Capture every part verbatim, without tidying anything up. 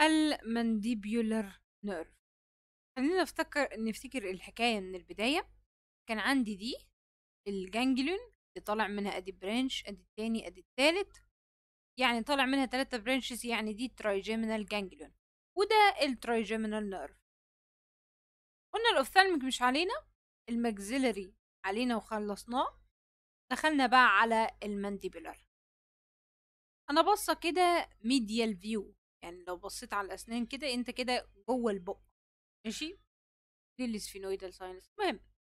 المانديبيولار نيرف. خلينا نفتكر نفتكر الحكاية من البداية. كان عندي دي الجانجليون اللي طالع منها ادي برانش، ادي التاني، ادي التالت، يعني طالع منها تلاتة برانشز، يعني دي ترايجيمينال جانجليون، وده الترايجيمينال نيرف. قلنا الاوفثالميك مش علينا، الماكسيلري علينا وخلصناه. دخلنا بقى على المانديبولار. انا بصة كده ميديال فيو، يعني لو بصيت على الاسنان كده انت كده جوه البق، ماشي؟ دي السفينويدال ساينس. المهم،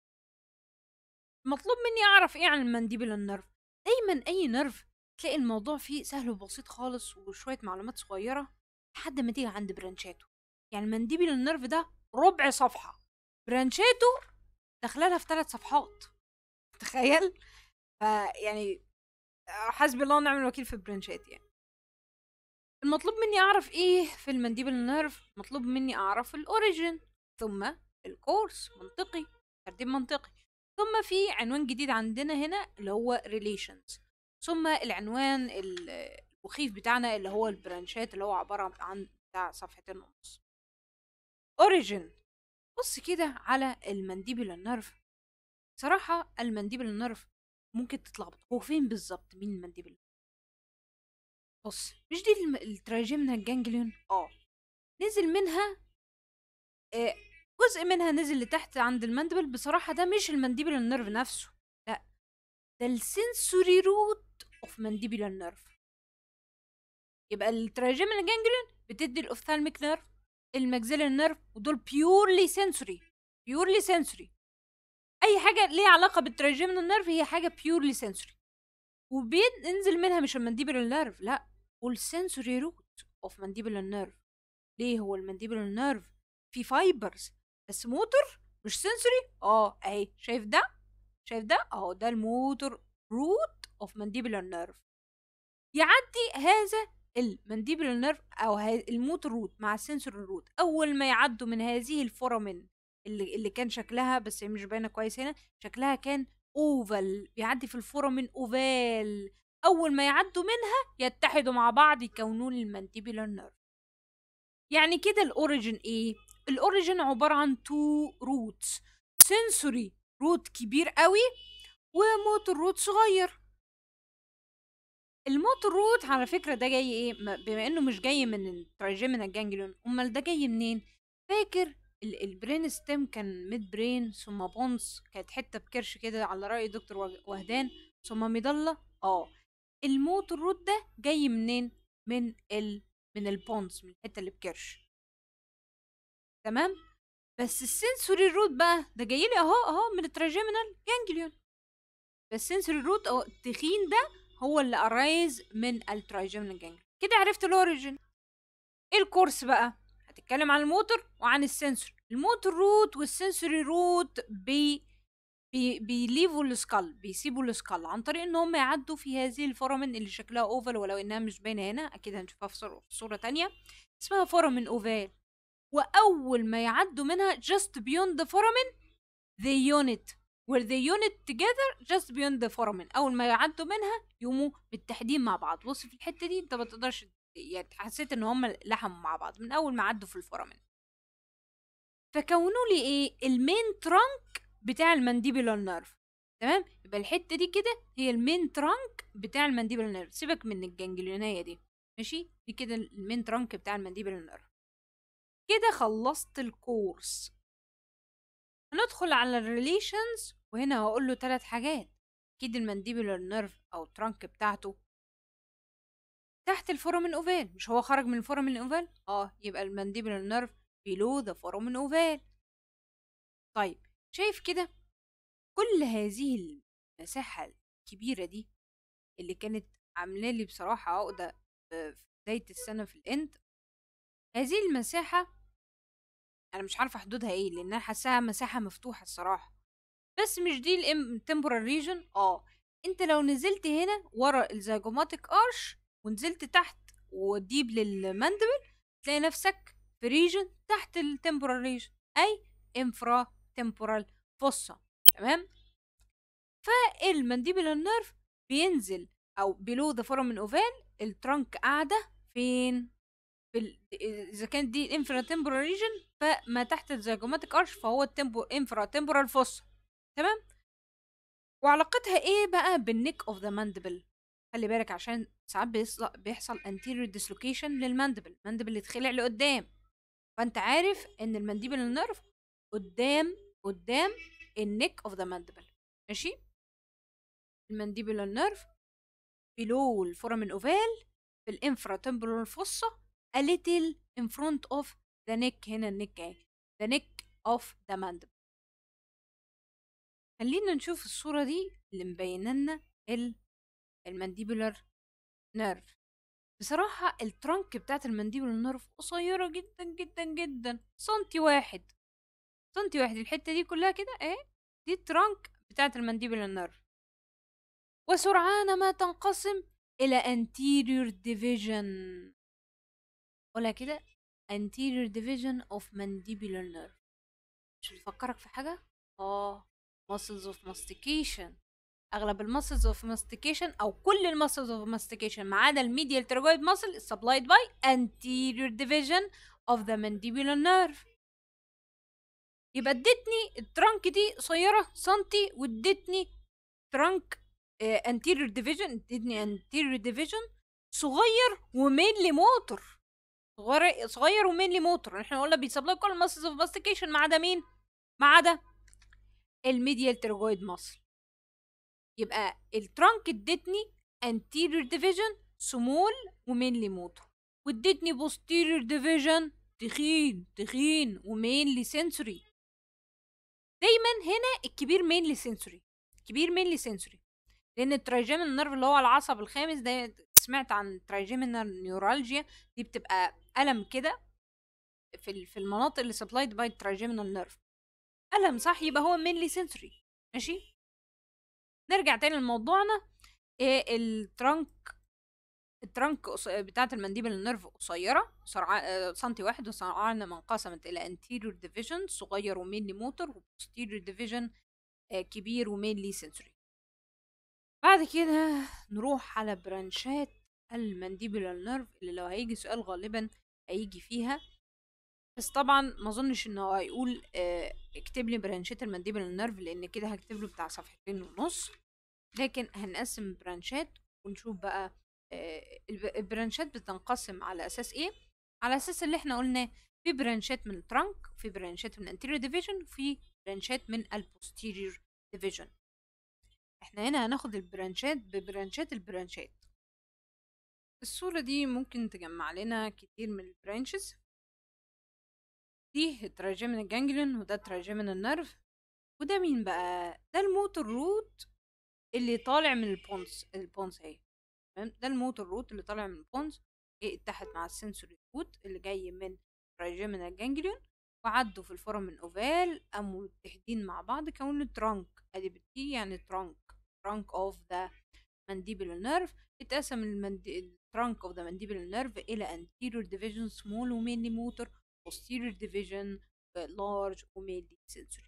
مطلوب مني اعرف ايه عن المانديبولار نيرف. دايما اي نيرف تلاقي الموضوع فيه سهل وبسيط خالص وشويه معلومات صغيره لحد ما تيجي عند برانشاته. يعني المانديبولار نيرف ده ربع صفحه، برانشاته داخلها في ثلاث صفحات. تخيل. فيعني حسبي الله ونعم الوكيل في البرانشات. يعني المطلوب مني اعرف ايه في المانديبولار نيرف؟ مطلوب مني اعرف الاوريجين، ثم الكورس، منطقي، ترتيب منطقي، ثم في عنوان جديد عندنا هنا اللي هو relations، ثم العنوان المخيف بتاعنا اللي هو البرانشات اللي هو عبارة عن بتاع صفحتين ونص. origin. بص كده على المانديبولار نيرف. صراحة المانديبولار نيرف ممكن تتلخبط، هو فين بالظبط؟ مين المانديبولار؟ بص، مش دي الم- التراجمنال جانجليون؟ اه، نزل منها آه، جزء منها نزل لتحت عند الماندبل. بصراحة ده مش المانديبولار نيرف نفسه، لا، ده السنسوري روت اوف مانديبولار نيرف. يبقى التراجيمنال جانجليون بتدي الاوفثالميك نيرف، الماكسيلر نيرف، ودول بيورلي سنسوري. بيورلي سنسوري. اي حاجه ليها علاقه بالتراجيمنال نيرف هي حاجه بيورلي سنسوري، وبينزل منها مش المانديبولار نيرف، لا، والسنسوري روت اوف مانديبولار نيرف. ليه؟ هو المانديبولار نيرف في فايبرز بس موتور مش سنسوري. اه اهي، شايف ده؟ شايف ده اهو؟ ده الموتور روت اوف مانديبولار نيرف. يعدي هذا المانديبولار نيرف او الموتور روت مع السنسور روت، اول ما يعدوا من هذه الفورامين اللي, اللي كان شكلها، بس هي مش باينه كويس هنا، شكلها كان اوفال، بيعدي في الفورامين اوفال. اول ما يعدوا منها يتحدوا مع بعض يكونون المانديبولار نيرف. يعني كده الاوريجين ايه؟ الاوريجين عباره عن تو روتس، سنسوري روت كبير قوي وموتور روت صغير. الموتور روت على فكرة ده جاي ايه؟ بما انه مش جاي من التراجيمينال جانجليون، امال ده جاي منين؟ فاكر البرين ستيم كان ميد برين ثم بونس، كانت حتة بكرش كده على رأي دكتور وهدان، ثم مضلة. اه، الموتور روت ده جاي منين؟ من ال من البونس، من الحتة اللي بكرش. تمام. بس السنسوري روت بقى ده جاي لي اهو اهو من التراجيمينال جانجليون. بس السنسوري روت او التخين ده هو اللي ارايز من الترايجيمينال جانجليون. كده عرفت الاوريجين. ايه الكورس بقى؟ هتتكلم عن الموتور وعن السنسور. الموتور روت والسنسوري روت بي بي بيليفوا السكال، بيسيبوا السكال عن طريق ان هم يعدوا في هذه الفورامين اللي شكلها اوفال، ولو انها مش باينه هنا اكيد هنشوفها في صورة, في صورة تانية، اسمها فورامين اوفال. واول ما يعدوا منها just beyond the foramen they unit where they unit together just beyond the foramen. اول ما يعدوا منها يقوموا متحدين مع بعض. بص في الحته دي انت ما تقدرش، يعني حسيت ان هم لحموا مع بعض من اول ما عدوا في الفورامين. فكونوا لي ايه؟ المين ترانك بتاع المانديبولار نيرف. تمام. يبقى الحته دي كده هي المين ترانك بتاع المانديبولار نيرف، سيبك من الجنجليونيه دي، ماشي؟ دي كده المين ترانك بتاع المانديبولار نيرف. كده خلصت الكورس. هندخل على الريليشنز، وهنا هقول له ثلاث حاجات. اكيد المانديبولار نيرف او الترانك بتاعته تحت الفورامين اوفال، مش هو خرج من الفورامين اوفال؟ اه، يبقى المانديبولار نيرف بيلو ذا فورامين اوفال. طيب، شايف كده كل هذه المساحة الكبيرة دي اللي كانت عاملة لي بصراحة عقدة في بداية السنة في الاند؟ هذه المساحة انا مش عارفة حدودها ايه، لان انا حاساها مساحة مفتوحة الصراحة. بس مش دي التمبورال ريجن. اه، انت لو نزلت هنا ورا الزيجوماتيك ارش ونزلت تحت وديب للماندبل تلاقي نفسك في ريجن تحت التمبورال ريجن، اي انفرا تمبورال فوسا. تمام. فالمانديبولار نيرف بينزل او بيلو ذا فورامين اوفال، الترانك قاعده فين؟ في ال... اذا كانت دي الانفرا تمبورال ريجن، فما تحت الزيجوماتيك ارش فهو التمبو انفرا تمبورال فوس. تمام. وعلاقتها ايه بقى بالنيك اوف ذا ماندبل؟ خلي بالك عشان ساعات بيحصل بيحصل anterior dislocation للماندبل، الماندبل اللي اتخلع لقدام، فانت عارف ان المانديبل نيرف قدام قدام النيك اوف ذا ماندبل. ماشي. المانديبل نيرف below الفورامين اوفال في الانفرا تمبرال فوسا a little in front of the neck. هنا النك اهي the neck of the mandible. خلينا نشوف الصورة دي اللي مبينة لنا المانديبولار نيرف. بصراحة الترنك بتاعت المانديبولار نيرف قصيرة جدا جدا جدا، سنتي واحد سنتي واحد الحتة دي كلها كده اهي، دي الترنك بتاعت المانديبولار نيرف. وسرعان ما تنقسم إلى anterior division، ولا كده anterior division of mandibular nerve. مش بتفكرك في حاجة؟ اه muscles of mastication. اغلب المسلز اوف mastication او كل المسلز اوف mastication ما عدا الميديال تيرويد muscle is supplied by anterior division of the mandibular nerve. يبقى ادتني الترانك دي قصيرة سنتي، وادتني ترانك آه anterior division، ادتني anterior division صغير ومينلي موتور، صغير صغير ومينلي موتور. احنا قلنا بيسبلاي كل المسلز اوف mastication ما عدا مين؟ ما عدا الميديال تيرويد ماسل. يبقى الترانك ادتني anterior division سمول ومينلي موتور، وادتني posterior division تخين تخين ومينلي سنسوري. دايما هنا الكبير مينلي سنسوري، الكبير مينلي سنسوري، لان الترايجيمينال نيرف اللي هو العصب الخامس ده، سمعت عن ترايجيمينال نيورالجيا، دي بتبقى ألم كده في في المناطق اللي سبلايد باي الترايجيمينال نيرف، ألم صح، يبقى هو مينلي سنسوري. ماشي. نرجع تاني لموضوعنا. إيه الترانك؟ الترانك بتاعت المنديبل النيرف قصيرة سرعة سنتي واحد، وسرعان ما انقسمت إلى anterior division صغير ومينلي موتور، و posterior division كبير ومينلي سنسوري. بعد كده نروح على برانشات المنديبل نيرف اللي لو هيجي سؤال غالبا هيجي فيها، بس طبعا ما اظنش انه هيقول اه اكتب لي برانشات المنديبل نيرف، لان كده هكتب له بتاع صفحتين ونص. لكن هنقسم برانشات ونشوف بقى اه البرانشات بتنقسم على اساس ايه، على اساس اللي احنا قلناه، في برانشات من الترانك، في برانشات من الانتيريور ديفيجن، وفي برانشات من البوستيريور ديفيجن. احنا هنا هناخد البرانشات ببرانشات البرانشات. الصورة دي ممكن تجمع لنا كتير من البرانشز. دي الترايجيمينال جانجليون، وده الترايجيمينال نيرف، وده مين بقى؟ ده الموتور روت اللي طالع من البونس. البونس اهي، تمام، ده الموتور روت اللي طالع من البونس، ايه اتحد مع السنسوري روت اللي جاي من الترايجيمينال جانجليون، وعدوا في الفورامين اوفال، قاموا متحدين مع بعض كونوا ترانك. ادي بتي يعني ترانك، trunk of the mandibular nerve. اتقسم الترانك of the mandibular nerve إلى anterior division small و mainly motor، posterior division large و mainly sensory.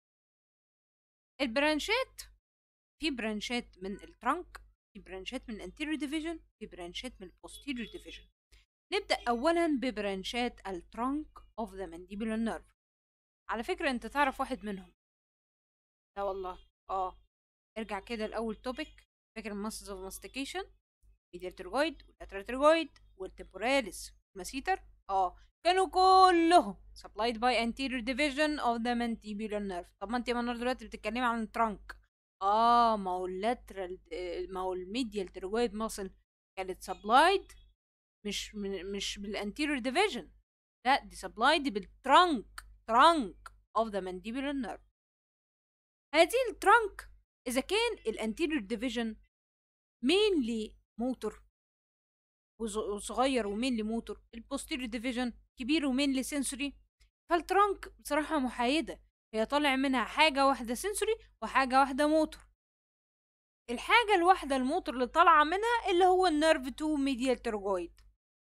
البرانشات، في برانشات من الترانك، في برانشات من anterior division، في برانشات من posterior division. نبدأ أولا ببرانشات الترانك of the mandibular nerve. على فكرة أنت تعرف واحد منهم؟ لا والله. اه ارجع كده الأول توبيك، فاكر الماسلز اوف ماستيكيشن، ميديال تيرويد واللاترال تيرويد والتمبوراليس والماسيتر، اه كانوا كلهم supplied by anterior division of the mandibular nerve. طب ما انت يا منار دلوقتي بتتكلمي عن الترانك، اه ما هو اللاترال، ما هو الميديال تيرويد ماسل كانت supplied مش من مش بالانتيريور ديفيجن، لا دي supplied بالترانك، trunk of the mandibular nerve. هذه الترانك إذا كان الانتيريور ديفيجن مينلي موتور وصغير ومينلي موتور، البوستيريور ديفيجن كبير ومينلي سنسوري، فالترانك بصراحة محايدة، هي طالع منها حاجة واحدة سنسوري وحاجة واحدة موتور. الحاجة الواحدة الموتور اللي طالعة منها اللي هو النيرف تو ميديال تيرويد.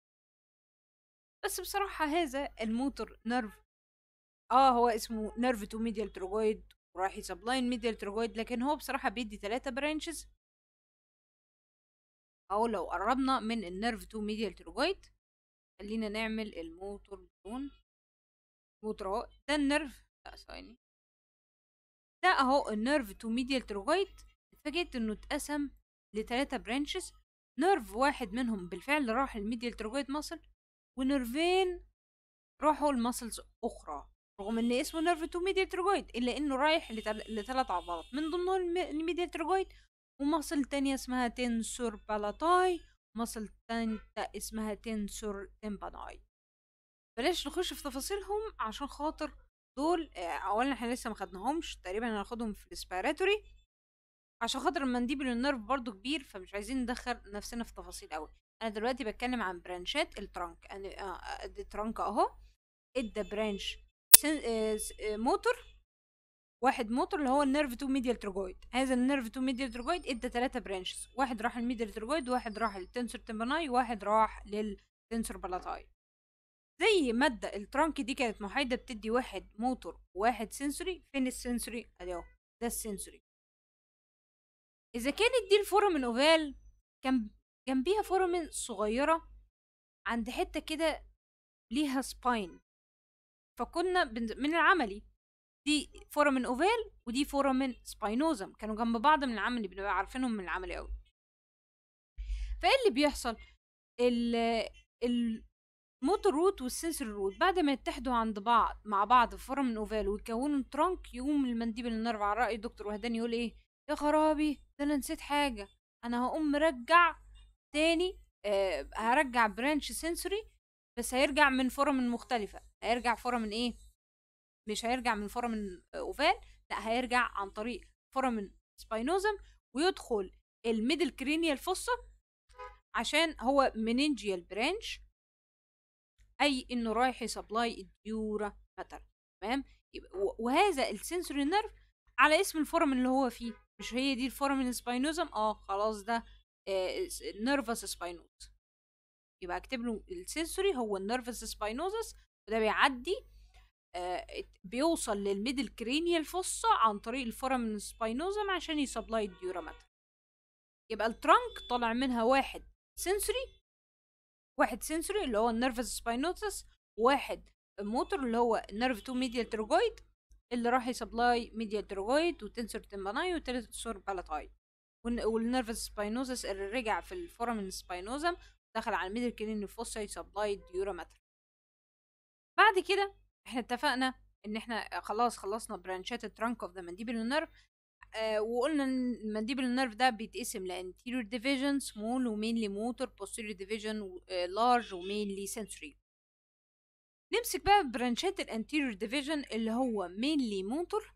بس بصراحة هذا الموتور نيرف اه هو اسمه نيرف تو ميديال تيرويد وراح يسبلاين ميديال تيرويد، لكن هو بصراحة بيدي ثلاثة برانشز. او لو قربنا من النيرف تو ميديال تيرويد خلينا نعمل الموتور بدون موتور اهو. ده النيرف، لا ثواني، ده اهو النيرف تو ميديال تروجويد. اتفاجئت انه اتقسم لتلاتة برانشز. نيرف واحد منهم بالفعل راح الميديال تروجويد ماسل، ونيرفين راحوا الماسلز اخرى، رغم ان اسمه نيرف تو ميديال تروجويد الا انه رايح لثلاث عضلات من ضمنهم الميديال تروجويد، وماسل تانية اسمها تنسور بالاتاي، ماسل تانية اسمها تنسور تمباناي. بلاش نخش في تفاصيلهم عشان خاطر دول اولا احنا لسه ما خدناهمش، تقريبا هناخدهم في الاسبيراتوري، عشان خاطر المنديبل النيرف برضو كبير فمش عايزين ندخل نفسنا في تفاصيل قوي. انا دلوقتي بتكلم عن برانشات الترانك. انا آه الترانك اهو ادى برانش موتور واحد، موتور اللي هو النيرف تو ميديال تروجويد. هذا النيرف تو ميديال تروجويد ادى ثلاثة برانشز، واحد راح الميديال تروجويد، واحد راح للتنسور تمباناي، واحد راح للتنسور بالاتاي. زي مادة الترانك دي كانت محايدة بتدي واحد موتور وواحد سنسوري. فين السنسوري؟ ادي اهو، ده السنسوري. اذا كانت دي الفورامين اوفال، كان جنبيها فورامين صغيرة عند حتة كده ليها سباين، فكنا من العملي دي فورامين اوفال ودي فورامين سباينوزم، كانوا جنب بعض من العملي، بنبقى عارفينهم من العملي قوي. فايه اللي بيحصل؟ الموتور روت والسنسور روت بعد ما يتحدوا عند بعض مع بعض في فورامين اوفال ويكونوا ترانك، يقوم المنديبل النيرف على رأي دكتور وهدان يقول ايه؟ يا خرابي ده انا نسيت حاجة، انا هقوم مرجع تاني. آه هرجع برانش سنسوري، بس هيرجع من فورامين مختلفة. هيرجع فورامين ايه؟ مش هيرجع من فورامين اوفال، لا هيرجع عن طريق فورامين سباينوزم ويدخل الميدل كرينيال فوسا، عشان هو مننجيال برانش، اي انه رايح يسبلاي الديورا مثلا. تمام؟ وهذا السنسوري نيرف على اسم الفورامين اللي هو فيه. مش هي دي الفورامين سباينوزم؟ اه خلاص، ده نيرفس سباينوز. يبقى اكتب له السنسوري هو النيرفس سباينوزس، وده بيعدي آه بيوصل للميدل كرينيال فوسا عن طريق الفورامين سباينوزم عشان يسبلاي الديورا مثلا. يبقى الترانك طالع منها واحد سنسوري، واحد سنسوري اللي هو النيرفس سباينوزس، واحد موتور اللي هو النيرف تو ميديال تروجويد اللي راح يسبلاي ميديال تروجويد وتنسور تمباناي وتنسور بالاتاي، والنيرفس سباينوزس اللي رجع في الفورامين سباينوزم دخل على الميدل كرينيال فوسا يسبلاي الديورا مثلا. بعد كده احنا اتفقنا ان احنا خلاص خلصنا برانشات الترانك اوف ذا مانديبل نيرف، آه وقلنا ان المانديبل نيرف ده بيتقسم لانتيريور ديفيجن سمول ومينلي موتور، بوستيريور ديفيجن لارج ومينلي سنسوري. نمسك بقى برانشات الانتيريور ديفيجن اللي هو مينلي موتور.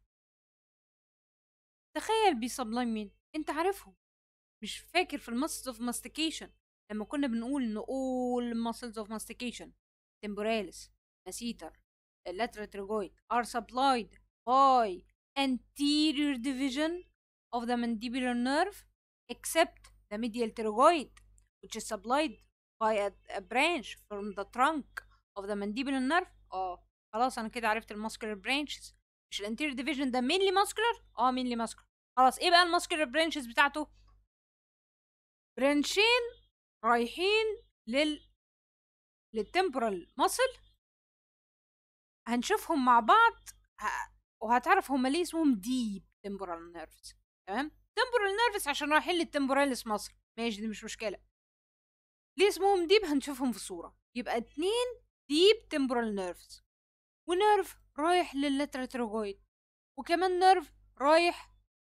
تخيل بيسبلاي مين؟ انت عارفهم، مش فاكر في المسلز اوف ماستيكيشن لما كنا بنقول ان all muscles of mastication temporalis masseter lateral pterygoid are supplied by anterior division of the mandibular nerve except the medial pterygoid which is supplied by a, a branch from the trunk of the mandibular nerve. اه خلاص انا كده عرفت الماسكولار برانشز. مش الانتيريور ديفيجن ده مينلي ماسكولار؟ اه مينلي ماسكولار. خلاص ايه بقى الماسكولار برانشز بتاعته؟ برانشين رايحين لل للتمبورال ماسل، هنشوفهم مع بعض ه... وهتعرف هما ليه اسمهم ديب تمبورال نيرفز. تمام؟ تمبورال نيرفز عشان رايحين للتمبوراليس ماسل، ماشي دي مش مشكله. ليه اسمهم ديب؟ هنشوفهم في الصوره. يبقى اتنين ديب تمبورال نيرفز، ونيرف رايح لللاترال تروجويد، وكمان نيرف رايح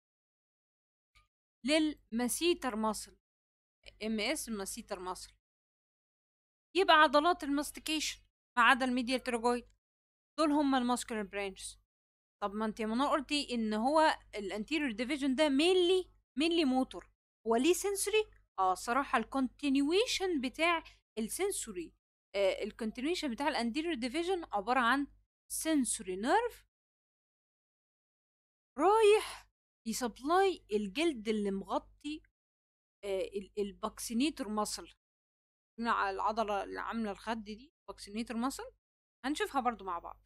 للماسيتر ماسل، ام اس الماسيتر ماسل. يبقى عضلات الماستيكيشن ما عدا الميديال تروجويد دول هم الماسكولار برانشز. طب ما انت يا منى قلتي ان هو الانتيريور ديفيجن ده مينلي مينلي موتور، هو ليه سنسوري؟ اه صراحه الكونتينيويشن بتاع السنسوري، آه الكونتينيويشن بتاع الانتيريور ديفيجن عباره عن سنسوري نيرف رايح يسبلاي الجلد اللي مغطي آه الباكسينيتور ماسل، العضله اللي عامله الخد دي باكسينيتور ماسل، هنشوفها برضو مع بعض.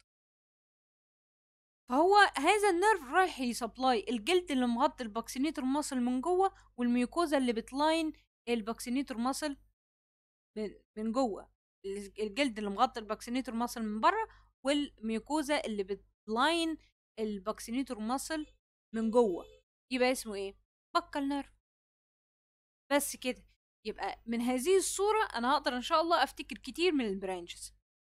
فهو هذا النيرف رايح يسبلاي الجلد اللي مغطي الباكسينيتور ماسل من جوه، والميوكوزا اللي بتلاين الباكسينيتور ماسل من, من جوه. الجلد اللي مغطي الباكسينيتور ماسل من بره، والميوكوزا اللي بتلاين الباكسينيتور ماسل من جوه، يبقى اسمه ايه؟ بكال نيرف. بس كده. يبقى من هذه الصورة انا هقدر ان شاء الله افتكر كتير من البرانشز.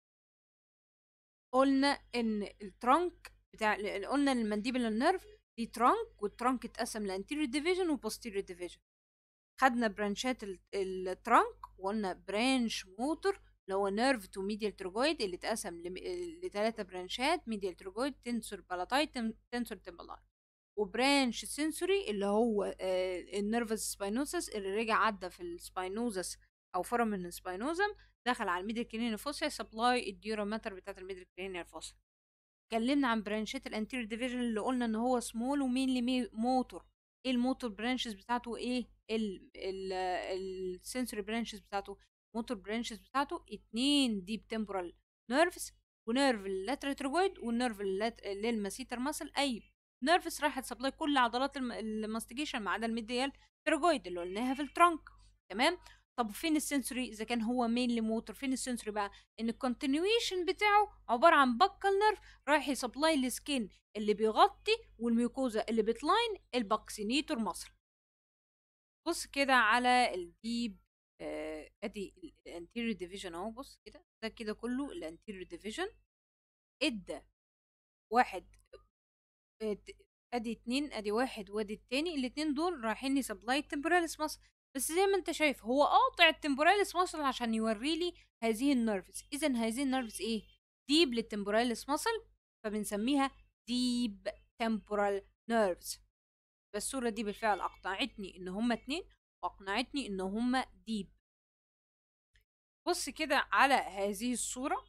قلنا ان الترانك بتاع قلنا ان المانديبولار نيرف دي ترانك، والترانك اتقسم لانتيريور ديفيجن وبوستيريور ديفيجن. خدنا برانشات الترانك وقلنا برانش موتور اللي هو نيرف تو ميديال تروجويد اللي اتقسم لثلاثه برانشات: ميديال تروجويد، تنسور بالاتاي، تنسور تمبلاي. وبرانش سنسوري اللي هو النيرفس سباينوسس اللي رجع عدى في السباينوزس او فرامن السباينوزم، دخل على الميديال كرينيال فوسا، سبلاي الديورا ماتر بتاعت الميديال كرينيال فوسا. اتكلمنا عن برانشات الانتيريور ديفيجن اللي قلنا ان هو سمول ومينلي موتور. ايه الموتور برانشز بتاعته؟ ايه السنسوري برانشز بتاعته؟ موتور برانشز بتاعته اتنين ديب تمبورال نيرفز، ونيرف اللاترال تروجويد، والنيرف للماسيتر ماسل. اي نيرفز راح تسبلاي كل عضلات الماستيجيشن ما عدا الميديال تروجويد اللي قلناها في الترانك. تمام. طب فين السنسوري؟ اذا كان هو مينلي موتور، فين السنسوري بقى؟ ان الكونتينيويشن بتاعه عباره عن بكال نيرف رايح يسبلاي السكين اللي بيغطي والميوكوزا اللي بتلاين الباكسينيتور ماسل. بص كده على الديب آه ادي الانتيريور ديفيجن اهو. بص كده، ده كده كله الانتيريور ديفيجن. ادى واحد، ادي اتنين، ادي واحد وادي التاني، الاتنين دول رايحين يسبلاي التمبوراليس ماسل. بس زي ما انت شايف هو قاطع التمبوراليس ماسل عشان يوري لي هذه النيرفز. اذا هذه النيرفز ايه؟ ديب للتمبوراليس ماسل، فبنسميها ديب تمبورال نيرفز. فالصورة دي بالفعل اقنعتني ان هما اتنين، واقنعتني ان هما ديب. بص كده على هذه الصورة،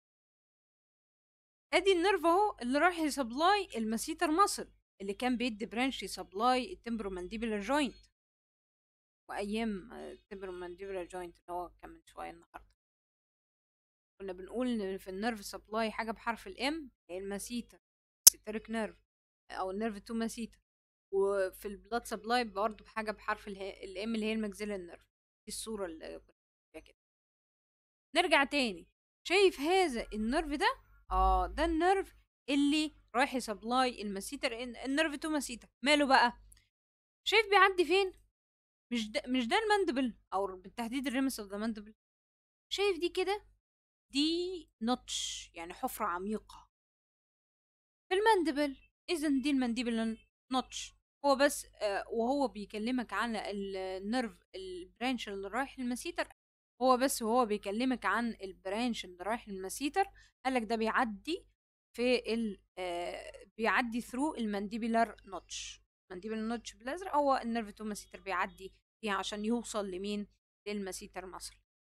ادي النيرف اهو اللي راح يسبلاي الماسيتر ماسل اللي كان بيدي برانش يسبلاي التمبرومانديبولار جوينت. وايام التمبرومانديبولار جوينت اللي هو كان من شويه النهارده كنا بنقول ان في النيرف سبلاي حاجه بحرف الام هي الماسيتر سيتريك نيرف او النيرف تو ماسيتر، وفي البلاد سبلاي برضه بحاجه بحرف الام اللي هي الماكسيلار نيرف. دي الصوره اللي كنا فيها كده. نرجع تاني، شايف هذا النيرف ده؟ اه ده النيرف اللي رايح يسبلاي الماسيتر، النيرف تو ماسيتر. ماله بقى؟ شايف بيعدي فين؟ مش ده مش ده الماندبل، او بالتحديد الريمس اوف ذا ماندبل. شايف دي كده؟ دي نوتش، يعني حفرة عميقة في الماندبل. اذا دي المانديبل نوتش. هو بس آه وهو بيكلمك عن النيرف البرانش اللي رايح للماسيتر، هو بس وهو بيكلمك عن البرانش اللي رايح للماسيتر قالك ده بيعدي في ال آه بيعدي ثرو المانديبولار نوتش. مانديبولار نوتش بالازرق هو النيرف تو ماسيتر بيعدي فيها عشان يوصل لمين؟ للماسيتر ماسل.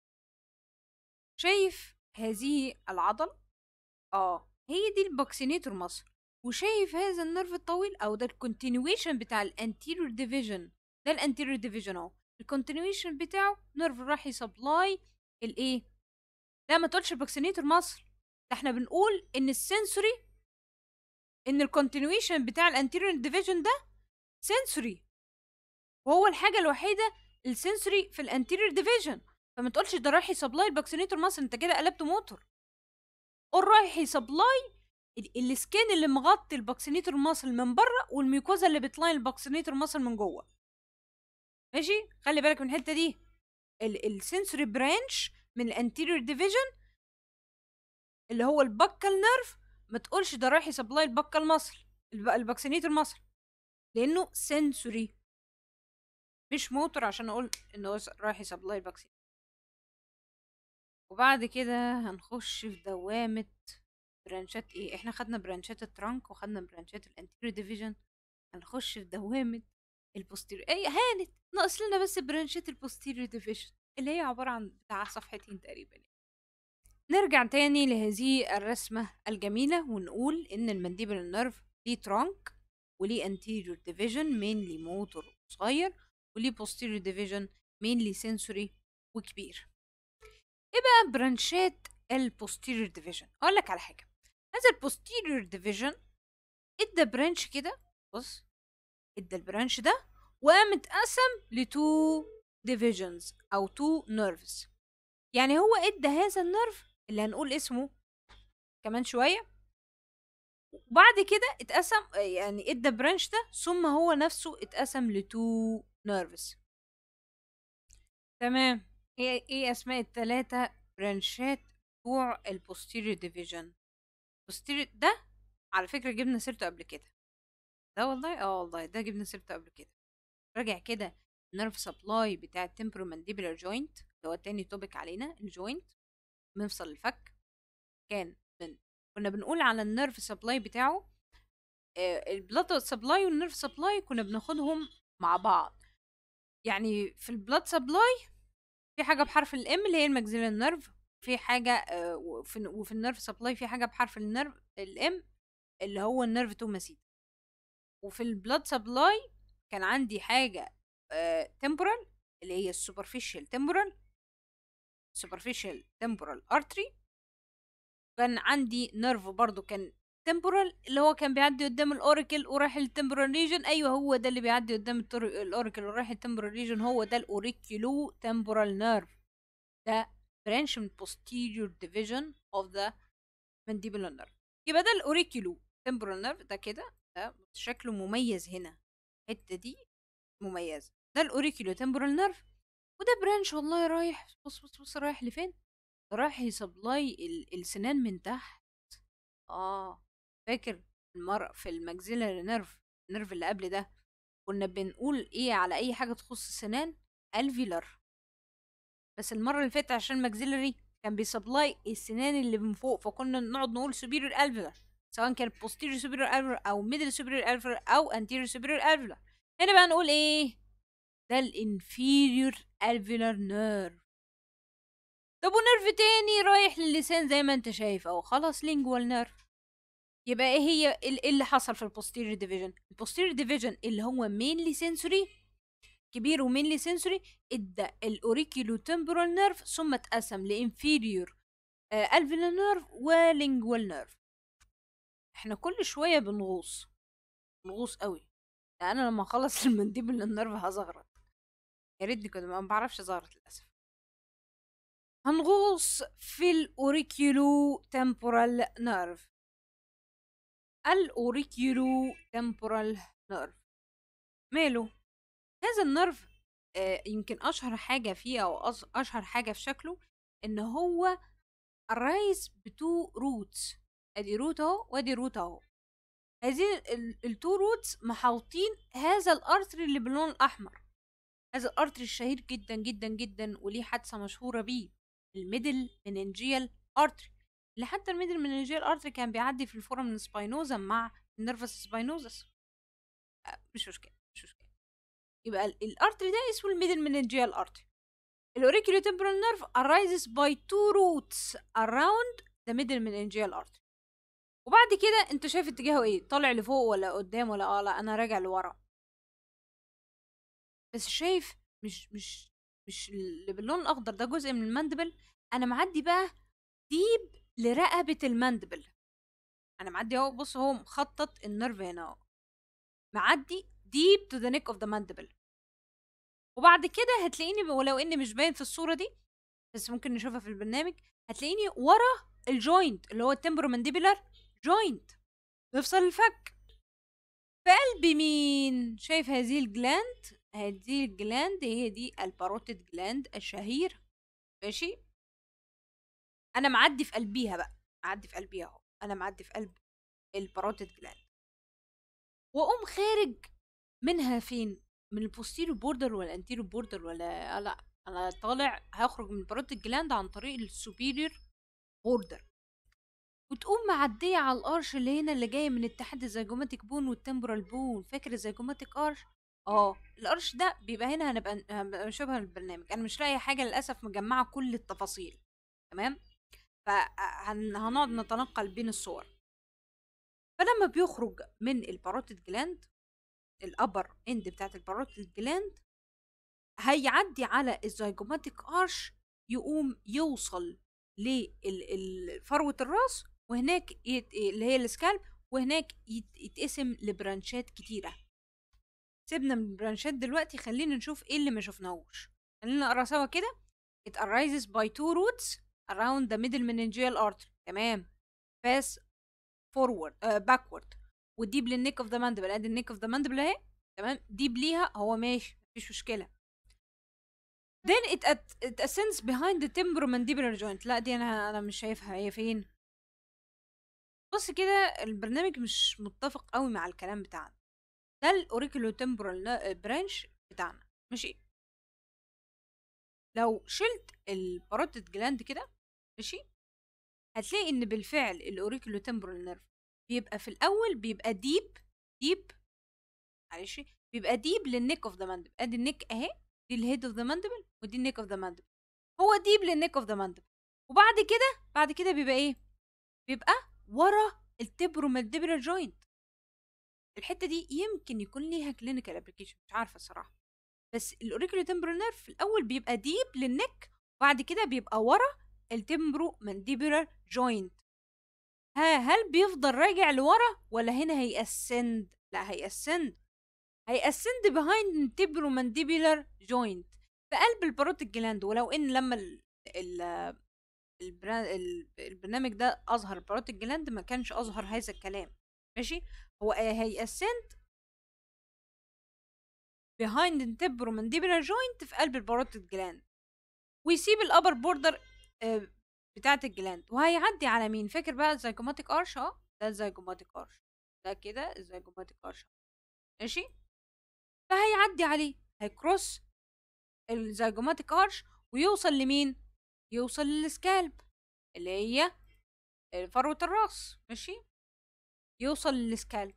شايف هذه العضل؟ اه هي دي الباكسينيتور ماسل. وشايف هذا النيرف الطويل او ده الكونتينيويشن بتاع الانتيريور ديفيجن. ده الانتيريور ديفيجن اهو، الكونتينيويشن بتاعه نيرف راح يسبلاي الايه؟ لا ما تقولش الباكسينيتور ماسل، ده احنا بنقول ان السنسوري، ان الكونتينيويشن بتاع الانتيريور ديفيجن ده سنسوري، وهو الحاجه الوحيده السنسوري في الانتيريور ديفيجن. فما تقولش ده رايح يسبلاي الباكسينيتور ماسل، انت كده قلبته موتور. قول رايح يسبلاي السكين اللي مغطي الباكسينيتور ماسل من بره، والميوكوزا اللي بتلاين الباكسينيتور ماسل من جوه. ماشي، خلي بالك من الحته دي. السنسوري برانش من الانتيريور ديفيجن اللي هو البكال نيرف، ما تقولش ده رايح يسبلاي البكال ماسل الباكسينيتور ماسل، لانه سنسوري مش موتور عشان اقول انه رايح يسبلاي الباكسينيتور. وبعد كده هنخش في دوامه برانشات ايه. احنا خدنا برانشات الترانك وخدنا برانشات الانتيريور ديفيجن، هنخش في دوامه البوستيريور. اي هانت ناقص لنا بس برانشات البوستيريور ديفيجن اللي هي عباره عن بتاع صفحتين تقريبا. نرجع تاني لهذه الرسمه الجميله ونقول ان المانديبولار نيرف ليه ترانك وليه انتيريور ديفيجن مينلي موتور صغير، وليه بوستيريور ديفيجن مينلي سنسوري وكبير. ايه بقى برانشات البوستيريور ديفيجن؟ اقول لك على حاجه. هذا البوستيريور ديفيجن ادى برانش كده، بص ادى البرانش ده وقام اتقسم لتو ديفيجنز او تو نيرفز. يعني هو ادى هذا النيرف اللي هنقول اسمه كمان شويه، وبعد كده اتقسم، يعني ادى برانش ده، ثم هو نفسه اتقسم لتو نيرفز. تمام. ايه ايه اسماء الثلاثه برانشات بتوع البوستيريور ديفيجن؟ posterior ده على فكره جبنا سيرته قبل كده. ده والله اه والله ده جبنا سيرته قبل كده. راجع كده النيرف سبلاي بتاع التمبرومانديبولار جوينت اللي هو تاني توبيك علينا، الجوينت مفصل الفك. كان من كنا بنقول على النيرف سبلاي بتاعه، آه البلاد سبلاي والنيرف سبلاي كنا بناخدهم مع بعض. يعني في البلاد سبلاي في حاجه بحرف الام اللي هي الماكسيلار نيرف، في حاجه آه وفي, وفي النيرف سبلاي في حاجه بحرف النيرف الام اللي هو النيرف توماسيد. وفي البلاد سبلاي كان عندي حاجه تمبورال اللي هي السوبرفيشال تمبورال سوبرفيشال تمبورال ارتري. كان عندي نيرف برضو كان تمبورال اللي هو كان بيعدي قدام الاوريكل ورايح للتمبورال ريجن. ايوه هو ده اللي بيعدي قدام الاوريكل ورايح للتمبورال ريجن، هو ده الاوريكيولو تمبورال نيرف. ده برانش من posterior division of the mandibular nerve. يبقى ده الاوريكيولو تمبورال نيرف ده كده، ده شكله مميز هنا، الحته دي مميزه. ده الاوريكيولو تمبورال نيرف، وده برانش والله رايح، بص بص بص رايح لفين؟ رايح يسبلاي السنان من تحت. اه فاكر المرء في الماكسيلاري نيرف، النيرف اللي قبل ده كنا بنقول ايه على اي حاجه تخص السنان؟ الفيلر. بس المره اللي فاتت عشان ماكسيلاري كان بيسبلاي السنان اللي من فوق، فكنا نقعد نقول سوبيريور الفيلر، سواء كان posterior superior alveolar او middle superior alveolar او anterior superior alveolar. هنا بقى نقول ايه؟ ده الانفيريور الفيلر نيرف. طب ونيرف تاني رايح للسان زي ما انت شايف اهو، خلاص لينجوال نيرف. يبقى ايه هي ايه اللي حصل في البوستيريور ديفيجن؟ البوستيريور ديفيجن اللي هو مينلي سنسوري كبير ومينلي سنسوري، ادى الاوريكيولو تمبورال نيرف، ثم اتقسم لانفيريور الفيلر نيرف ولينجوال نيرف. احنا كل شويه بنغوص بنغوص قوي، لان انا لما اخلص المنديبل النيرف هزغرط. يا ريتني كنت ما بعرفش ازغرط للاسف. هنغوص في الاوريكيولو تمبورال نيرف. الاوريكيولو تمبورال نيرف ماله؟ هذا النيرف آه يمكن اشهر حاجه فيه او أص- اشهر حاجه في شكله ان هو الرايز بتو روتس. ادي روت اهو وادي روت اهو. هذه التو روتس محاوطين هذا الارتري اللي باللون الاحمر، هذا الارتري الشهير جدا جدا جدا وليه حادثه مشهوره بيه، الميدل مننجيال ارتري، اللي حتى الميدل مننجيال ارتري كان بيعدي في الفورامين سباينوزا مع النيرفس سباينوزس. مش مشكله مش مشكله. يبقى الارتري ده اسمه الميدل مننجيال ارتري. الاوريكولو تمبرال نيرف arises by two roots around the middle meningeal artery. وبعد كده انت شايف اتجاهه ايه؟ طالع لفوق ولا قدام ولا اه لا انا راجع لورا. بس شايف مش مش مش اللي باللون الاخضر ده جزء من الماندبل. انا معدي بقى ديب لرقبه الماندبل. انا معدي اهو، بص هو مخطط النيرف هنا اهو، معدي deep to the neck of the mandible. وبعد كده هتلاقيني ولو اني مش باين في الصوره دي بس ممكن نشوفها في البرنامج، هتلاقيني ورا الجوينت اللي هو التمبرومانديبولار جوينت، مفصل الفك. في قلب مين؟ شايف هذه الجلاند؟ هذه الجلاند هي دي الباروتيد جلاند الشهير. ماشي، انا معدي في قلبيها بقى، معدي في قلبيها اهو، انا معدي في قلب الباروتيد جلاند، واقوم خارج منها فين؟ من البوستيريو بوردر ولا الانتيريو بوردر ولا لا، انا طالع هخرج من الباروتيد جلاند عن طريق السوبيريور بوردر، وتقوم معديه على الارش اللي هنا اللي جاي من اتحاد الزيجوماتيك بون والتمبرال بون. فاكر الزيجوماتيك ارش؟ اه الارش ده بيبقى هنا. هنبقى هنبقى شبه البرنامج، انا مش لاقي حاجه للاسف مجمعه كل التفاصيل. تمام، فهنقعد نتنقل بين الصور. فلما بيخرج من الباروتيد جلاند، الابر اند بتاعت الباروتيد جلاند، هيعدي على الزيجوماتيك ارش، يقوم يوصل لفروه الراس، وهناك يت... اللي هي السكالب، وهناك يت... يتقسم لبرانشات كتيره. سيبنا من البرانشات دلوقتي، خلينا نشوف ايه اللي ما شفناهوش، خلينا نقرا سوا كده. it arises by two roots around the middle meningeal artery. تمام. pass forward uh, backward وديب للنيك اوف ذا ماندبل. ادي النيك اوف ذا ماندبل اهي. تمام. ديب ليها هو ماشي مفيش مشكله. then it at, it ascends behind the temporomandibular joint. لا دي انا انا مش شايفها هي فين. بص كده البرنامج مش متفق قوي مع الكلام بتاعنا. ده الاوريكولو تمبورال برانش بتاعنا ماشي. لو شلت الباروتيد جلاند كده ماشي هتلاقي ان بالفعل الاوريكولو تمبورال نيرف بيبقى في الاول بيبقى ديب ديب معلش بيبقى ديب للنيك اوف ذا ماندبل. ادي النيك اهي، دي الهيد اوف ذا ماندبل ودي النيك اوف ذا ماندبل. هو ديب للنيك اوف ذا ماندبل. وبعد كده بعد كده بيبقى ايه؟ بيبقى ورا التبرومانديبولار جوينت. الحته دي يمكن يكون ليها كلينيكال ابلكيشن مش عارفه الصراحه. بس الاوريكولو تمبرال نيرف في الاول بيبقى ديب للنك وبعد كده بيبقى ورا التمبرو مانديبولار جوينت. ها هل بيفضل راجع لورا ولا هنا هيأسند؟ لا هيأسند هيأسند behind التمبرو مانديبولار جوينت في قلب الباروتيد جلاند. ولو ان لما ال ال البرنامج ده اظهر الباروتيد جلاند ما كانش اظهر هذا الكلام ماشي. هو هيأسند behind the temporomandibular joint في قلب الباروتيد جلاند ويسيب الابر بوردر بتاعه الجلاند وهيعدي على مين؟ فاكر بقى الزيجوماتيك ارش؟ اه ده الزيجوماتيك ارش ده كده الزيجوماتيك ارش ماشي. فهيعدي عليه هيكروس الزيجوماتيك ارش ويوصل لمين؟ يوصل للسكالب اللي هي فروة الراس ماشي. يوصل للسكالب.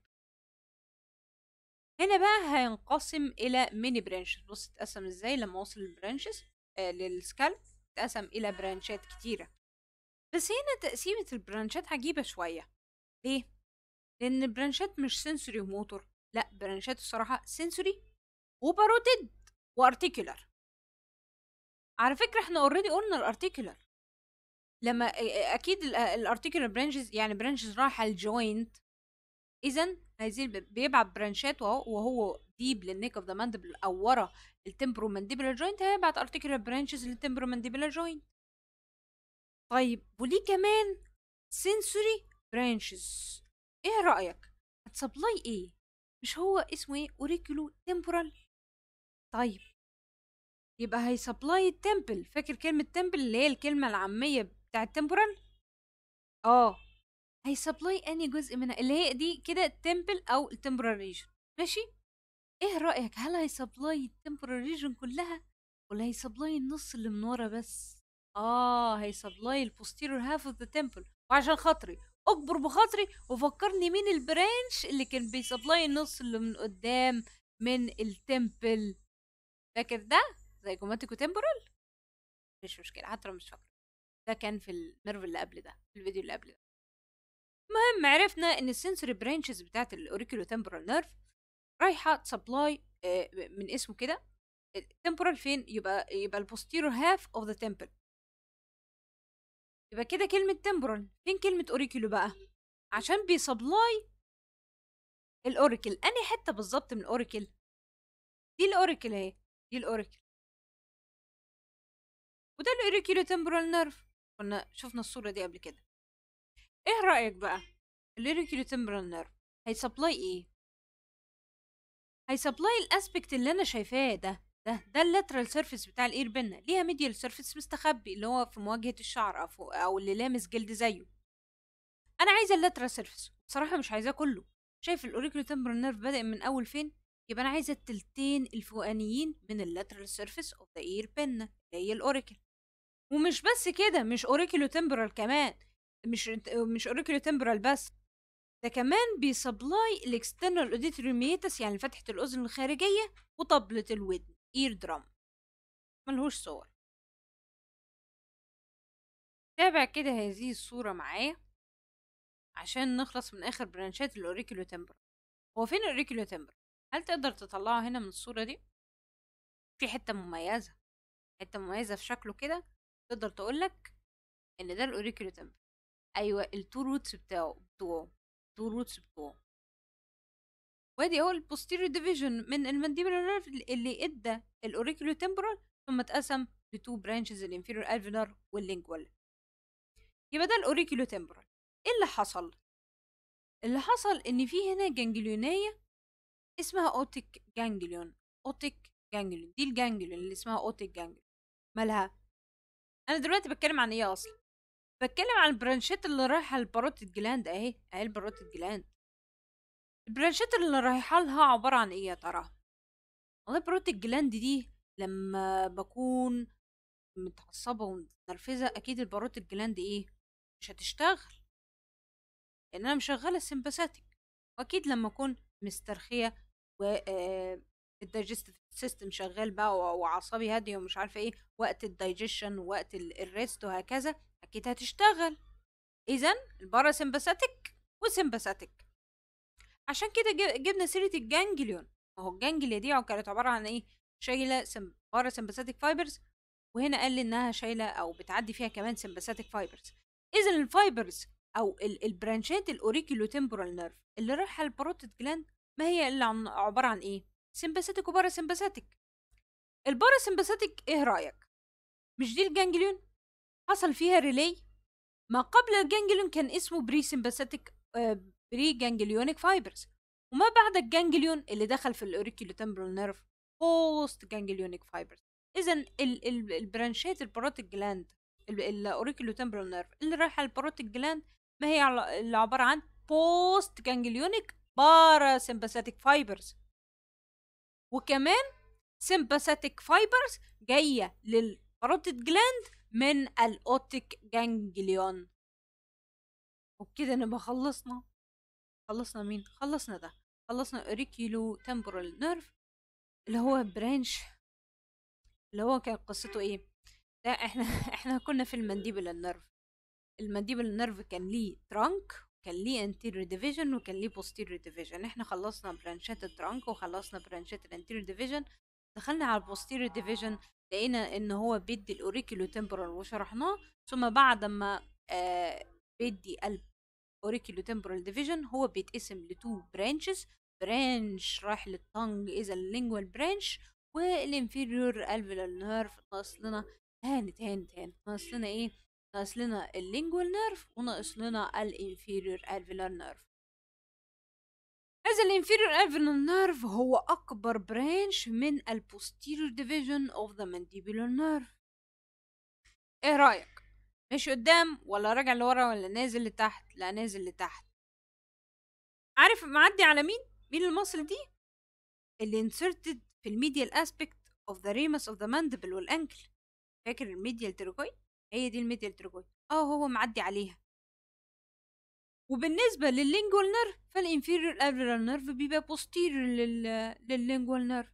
هنا بقى هينقسم الى ميني برانشز. بص اتقسم ازاي لما وصل للبرانشز آه للسكالب اتقسم الى برانشات كتيره. بس هنا تقسيمه البرانشات عجيبه شويه. ليه؟ لان البرانشات مش سنسوري وموتور، لا برانشات الصراحه سنسوري وباروتيد وارتيكولار. على فكره احنا اوريدي قلنا الارتيكولار لما اكيد الارتيكولار برانشز يعني برانشز رايحه الجوينت. اذا هذه بيبعت برانشات وهو وهو ديب للنيك اوف ذا ماندبل او ورا التمبرو مانديبولار جوينت هيبعت ارتيكولار برانشز للتمبرو مانديبولار جوينت. طيب وليه كمان سنسوري برانشز؟ ايه رايك؟ هتسبلاي ايه؟ مش هو اسمه ايه؟ اوريكولو تمبورال. طيب يبقى هيسبلاي التمبل. فاكر كلمه تمبل اللي هي الكلمه العاميه بتاع التمبورال؟ اه هيسبلاي اني جزء منها اللي هي دي كده التمبل او التمبورال ريجن ماشي. ايه رايك؟ هل هيسبلاي التمبورال ريجن كلها ولا هيسبلاي النص اللي من ورا بس؟ اه هيسبلاي البوستيرور هاف اوف ذا تمبل. وعشان خاطري اكبر بخاطري وفكرني مين البرانش اللي كان بيسبلاي النص اللي من قدام من التمبل. فاكر ده زيجوماتيك وتمبورال؟ مش مشكله حتى لو مش فاكره. ده كان في النيرف اللي قبل ده في الفيديو اللي قبل ده. المهم عرفنا ان السنسوري برانشز بتاعت الاوريكولو تمبورال نيرف رايحه تسبلاي من اسمه كده التمبورال فين؟ يبقى يبقى البوستيرور هاف اوف ذا تمبل. يبقى كده كلمه تمبورال. فين كلمه اوريكولو بقى؟ عشان بيسبلاي الاوريكل. انهي حته بالظبط من الاوريكل؟ دي الاوريكل اهي، دي الاوريكل وده الاوريكولو تمبورال نيرف. كنا شفنا الصوره دي قبل كده. ايه رايك بقى؟ الاوريكولو تمبورال نيرف هيسبلاي ايه؟ هيسبلاي الاسبكت اللي انا شايفاه ده ده ده اللاترال سيرفيس بتاع الاير بينا. ليها ميديال سيرفيس مستخبي اللي هو في مواجهه الشعر او او اللي لامس جلد زيه. انا عايزه اللاترال سيرفيس بصراحه مش عايزاه كله. شايف الاوريكولو تمبرال نيرف بادئ من اول فين؟ يبقى انا عايزه التلتين الفوقانيين من اللاترال سيرفيس اوف ذا اير بينا اللي هي الاوريكل. ومش بس كده، مش اوريكولو تمبرال كمان، مش مش اوريكولو تمبرال بس، ده كمان بيسبلاي الاكسترنال اوديتوري ميتس يعني فتحة الأذن الخارجية وطبلة الودن اير درام. ملهوش صور. تابع كده هذه الصورة معايا عشان نخلص من آخر برانشات الأوريكولو تمبرال. هو فين الأوريكولو تمبرال؟ هل تقدر تطلعه هنا من الصورة دي؟ في حتة مميزة، حتة مميزة في شكله كده تقدر تقولك إن ده الأوريكولو تمبرال. أيوة التو روتس بتاعه بتوعه التو روتس بتوعه وادي هو البوستيريور ديفيجن من المانديبولار نيرف اللي ادى الاوريكولو تمبرال ثم اتقسم لتو برانشز الانفيريور الفيولار واللينجوال. يبقى ده الاوريكيولو تمبرال. ايه اللي حصل؟ اللي حصل ان في هنا جانجليونيه اسمها اوتيك جانجليون. اوتيك جانجليون دي الجانجليون اللي اسمها اوتيك جانجليون. مالها؟ انا دلوقتي بتكلم عن ايه اصلا؟ بتكلم عن البرانشات اللي رايحه للباروتيد جلاند. اهي اهي الباروتيد جلاند. البرانشات اللي رايحه لها عباره عن ايه يا ترى؟ والله الباروتيد جلاند دي لما بكون متعصبه ومتنرفزه اكيد الباروتيد جلاند ايه؟ مش هتشتغل، لان انا مشغله السمباثيك. واكيد لما اكون مسترخيه و الدايجستيف سيستم شغال بقى وعصبي هاديه ومش عارفه ايه، وقت الدايجيشن ووقت الريست وهكذا اكيد هتشتغل. اذا الباراسمباثيك والسمباثيك. عشان كده جبنا سيره الجانجليون. ما هو الجانجليا دي كانت عباره عن ايه؟ شايله باراسمباثيك فايبرز، وهنا قال لي انها شايله او بتعدي فيها كمان سمباثيك فايبرز. اذا الفايبرز او البرانشات الاوريكيولو تمبورال نيرف اللي رايحه الباروتيد جلاند ما هي الا عن عباره عن ايه؟ سمباثيك وباراسمباثيك. الباراسمباثيك ايه رايك؟ مش دي الجانجليون حصل فيها ريلي؟ ما قبل الجانجليون كان اسمه بري سمباثيك آه بري جانجليونيك فايبرز، وما بعد الجانجليون اللي دخل في الاوريكيولو تمبورال نيرف بوست جانجليونيك فايبرز. اذا البرانشات الباروتيد جلاند الاوريكيولو تمبورال نيرف اللي رايحه الباروتيد جلاند ما هي اللي عباره عن بوست جانجليونيك باراسمباثيك فايبرز، وكمان سمباثيك فايبرز جايه للباروتيد جلاند من الاوتيك جانجليون. وبكده نبقى خلصنا. خلصنا مين؟ خلصنا ده. خلصنا اوريكيولو تمبورال نيرف اللي هو برانش اللي هو كان قصته ايه؟ ده احنا احنا كنا في المانديبل نيرف. المانديبل نيرف كان ليه ترانك، كان ليه انتيريور ديفيجن، وكان ليه بوستيريور ديفيجن. احنا خلصنا برانشات الترانك وخلصنا برانشات الانتيريور ديفيجن. دخلنا على البوستيريور ديفيجن لقينا ان هو بيدي الاوريكيولو تمبورال وشرحناه. ثم بعد ما آه بيدي الاوريكيولو تمبورال ديفيجن هو بيتقسم لتو برانشز. برانش رايح للتانج اذا اللينجوال برانش، والانفيريور الفيولار نيرف ناقص لنا هانت هانت هانت ناقص لنا ايه؟ ناقص لنا اللينجوال نيرف وناقص لنا الانفيريور الفيولار نيرف. هذا الانفيريور الفيولار نيرف هو اكبر برانش من البوستيريور ديفيجن اوف ذا مانديبولار نيرف. ايه رايك؟ ماشي قدام ولا راجع لورا ولا نازل لتحت؟ لا نازل لتحت. عارف معدي على مين؟ مين المصل دي؟ اللي inserted في الميديال aspect of the ramus of the mandible والانكل. فاكر الميديال تروجويد؟ هي دي الميديال تروجويد. اه هو معدي عليها. وبالنسبه لللينجوال نيرف فالانفيريور الفيولار نيرف بيبقى بوستيريور لل لللينجوال نيرف.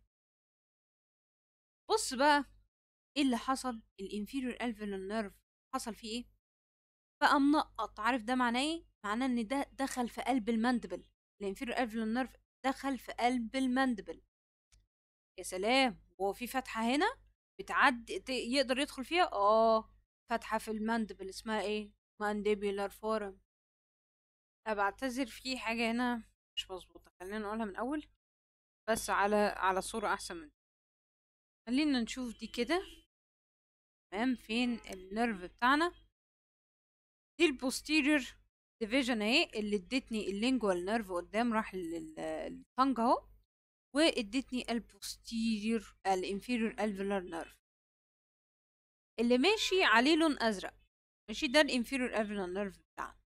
بص بقى ايه اللي حصل. الانفيريور الفيولار نيرف حصل فيه ايه؟ بقى منقط. عارف ده معناه ايه؟ معناه ان ده دخل في قلب الماندبل. الانفيريور الفيولار نيرف دخل في قلب الماندبل. يا سلام. هو في فتحه هنا بتعدي يقدر يدخل فيها؟ اه فتحه في الماندبل اسمها ايه؟ مانديبولار فورم. بعتذر في حاجه هنا مش مظبوطه، خلينا نقولها من اول بس على على صوره احسن من. خلينا نشوف دي كده. تمام. فين النيرف بتاعنا؟ دي البوستيريور ديفيجن اهي اللي ادتني اللينجوال نيرف قدام راح للطنج اهو، وادتني البوستيريور الانفيريور الفيولار نيرف اللي ماشي عليه لون ازرق. ماشي ده الانفيريور الفيولار نيرف بتاعنا.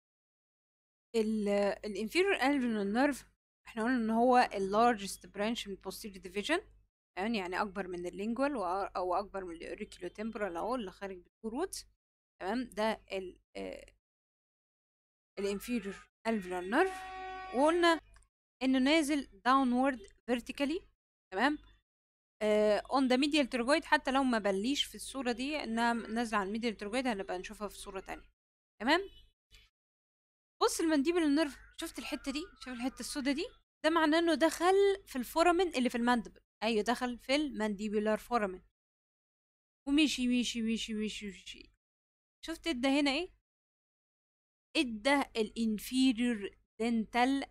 الانفيريور الفيولار نيرف احنا قلنا ان هو اللارجست برانش من posterior division، يعني يعني اكبر من اللينجوال او اكبر من الاوريكيولو تمبورال اهو اللي خارج بالتو روتس. تمام. ده ال الانفيريور الفيولار نيرف، وقلنا انه نازل downward vertically. تمام. اون ذا ميديال تروجويد، حتى لو ما بليش في الصوره دي انها نازله على الميديال تروجويد هنبقى نشوفها في صوره تانية. تمام. بص المانديبل النيرف، شفت الحته دي؟ شوف الحته السوداء دي؟ ده معناه انه دخل في الفورامين اللي في الماندبل. ايوه دخل في المانديبولار فورامين ومشي مشي مشي مشي مشي. شفت ادى هنا ايه؟ ادى الانفيريور دنتال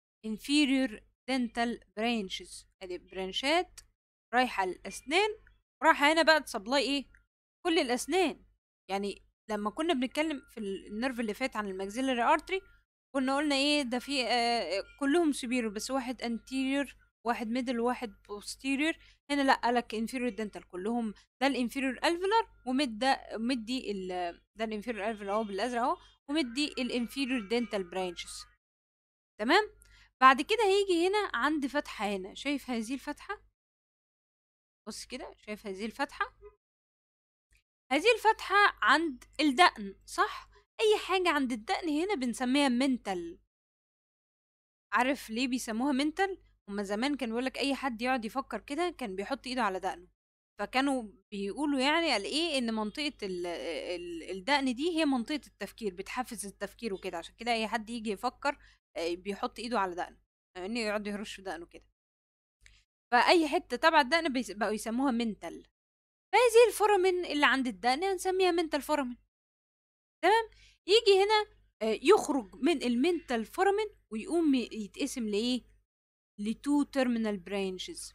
انفيريور دنتال برانشز. ادي برانشات رايحه للاسنان راح هنا بقى تسبلاي ايه؟ كل الاسنان. يعني لما كنا بنتكلم في النيرف اللي فات عن الماكسيلاري ارتري كنا قلنا ايه ده؟ في آه كلهم سوبيريور بس واحد انتيريور واحد ميدل وواحد بوستيريور. هنا لا، قالك انفيريور دنتال كلهم. ده الانفيريور الفيلر ومد ده مدي ال ده الانفيريور الفيلر اهو بالازرق اهو، ومدي الانفيريور دنتال برانشز. تمام. بعد كده هيجي هنا عند فتحه هنا، شايف هذه الفتحه؟ بص كده، شايف هذه الفتحه؟ هذه الفتحه عند الدقن، صح؟ اي حاجه عند الدقن هنا بنسميها منتل. عارف ليه بيسموها منتل؟ هما زمان كان بيقولك اي حد يقعد يفكر كده كان بيحط ايده على دقنه، فكانوا بيقولوا يعني قال ايه ان منطقه ال ال الدقن دي هي منطقه التفكير، بتحفز التفكير وكده، عشان كده اي حد يجي يفكر آه، بيحط ايده على دقنه، يعني يقعد يهرش في دقنه كده. فاي حته تبع الدقن بيس- بقوا يسموها منتل. فهذه الفورامين اللي عند الدقن هنسميها منتل فورامين. تمام. يجي هنا آه، يخرج من المنتال فورامين ويقوم يتقسم لايه؟ لتو تيرمينال برانشز.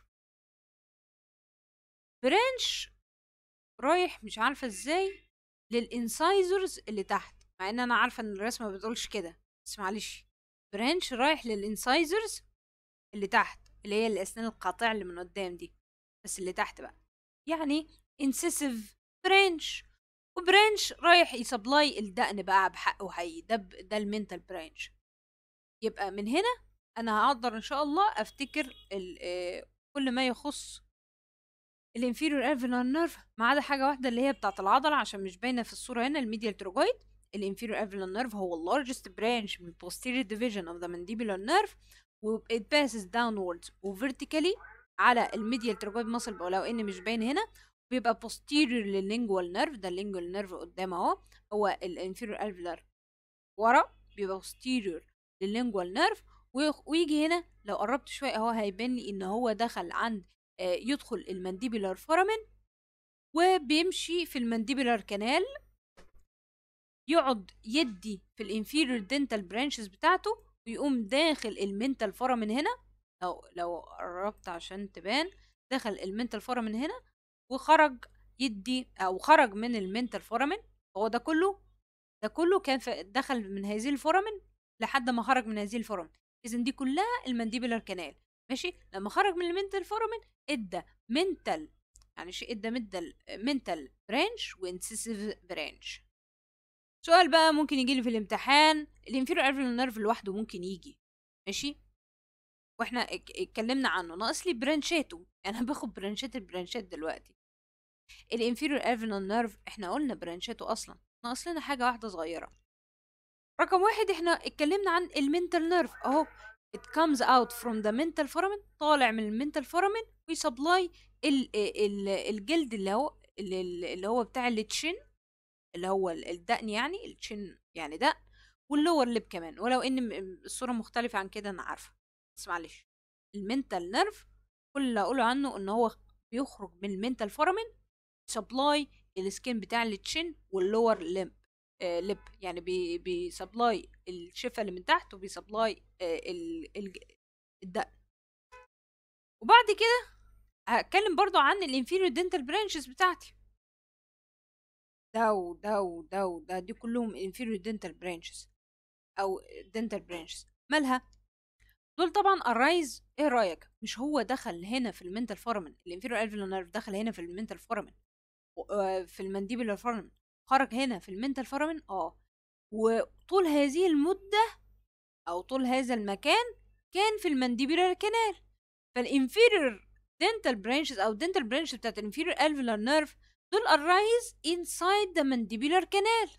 برانش رايح مش عارفه ازاي للانسايزرز اللي تحت، مع ان انا عارفه ان الرسمه ما بتقولش كده، بس معلش. برانش رايح للانسايزرز اللي تحت، اللي هي الاسنان القاطعه اللي من قدام دي، بس اللي تحت بقى يعني انسيسيف برانش. وبرانش رايح يسبلاي الدقن بقى بحقه حقيقي، ده ب- ده المنتال برانش. يبقى من هنا انا هقدر ان شاء الله افتكر ال- آه، كل ما يخص الانفيريور الفينال نيرف، ما عدا حاجه واحده اللي هي بتاعه العضله عشان مش باينه في الصوره هنا، الميديال تروجويد. الانفيريور الفينال نيرف هو اللارجست برانش من posterior division of the mandibular nerve و it passes downwards و vertically على الميديال تروجويد muscle، ولو ان مش باين هنا. بيبقى posterior لللينجوال نيرف، ده اللينجوال نيرف قدام اهو، هو الانفيريور الفيلر ورا، بيبقى posterior لللينجوال نيرف. ويجي هنا لو قربت شويه اهو هيبان لي ان هو دخل عند آه، يدخل المانديبولار فورامين وبيمشي في المانديبولار كانال، يقعد يدي في الانفيريور دنتال برانشز بتاعته ويقوم داخل المنتال فورامين هنا. لو لو قربت عشان تبان، دخل المنتال فورامين هنا وخرج يدي او خرج من المنتال فورامين. هو ده كله، ده كله كان في دخل من هذه الفورامين لحد ما خرج من هذه الفورامين. اذا دي كلها المانديبولار كانال. ماشي. لما خرج من المنتال فورامين ادى منتال، يعني شيء ادى منتال منتال برانش وانسيسيف برانش. سؤال بقى ممكن يجي لي في الامتحان، الانفيريور الفيولار نيرف لوحده ممكن يجي. ماشي. واحنا اتك- اتكلمنا عنه، ناقص لي برانشاته، انا باخد برانشات البرانشات دلوقتي. الانفيريور الفيولار نيرف احنا قلنا برانشاته اصلا، ناقص لنا حاجه واحده صغيره. رقم واحد، احنا اتكلمنا عن المنتال نيرف اهو. it comes out from the mental foramen، طالع من المنتال foramen ويسبلاي ال ال الجلد اللي هو اللي اللي هو بتاع التشين، اللي هو الدقن، يعني التشين يعني دقن، واللور ليب كمان، ولو ان م- الصورة مختلفة عن كده انا عارفة، بس معلش. المنتال نيرف كل اللي اقوله عنه ان هو بيخرج من المنتال foramen سبلاي السكين بتاع التشين واللور ليب آه لب، يعني بي بيسبلاي الشفه اللي من تحت وبيسبلاي آه ال- الج- الدقن. وبعد كده هتكلم برضو عن الانفيريور دنتال برانشز بتاعتي، ده وده وده وده، دي كلهم انفيريور دنتال برانشز او دنتال برانشز. مالها؟ دول طبعا الرايز، ايه رايك؟ مش هو دخل هنا في المنتال فورمن، الانفيريور الفيولار نيرف دخل هنا في المنتال فورمن في المانديبولار فورمن، خرج هنا في المنتال فورمن اه. وطول هذه المدة أو طول هذا المكان كان في المانديبولار كانال. فالانفيريور دنتال برانشز أو دنتال برانش بتاعت الانفيريور الفيولار نيرف دول arise inside the mandibular canal.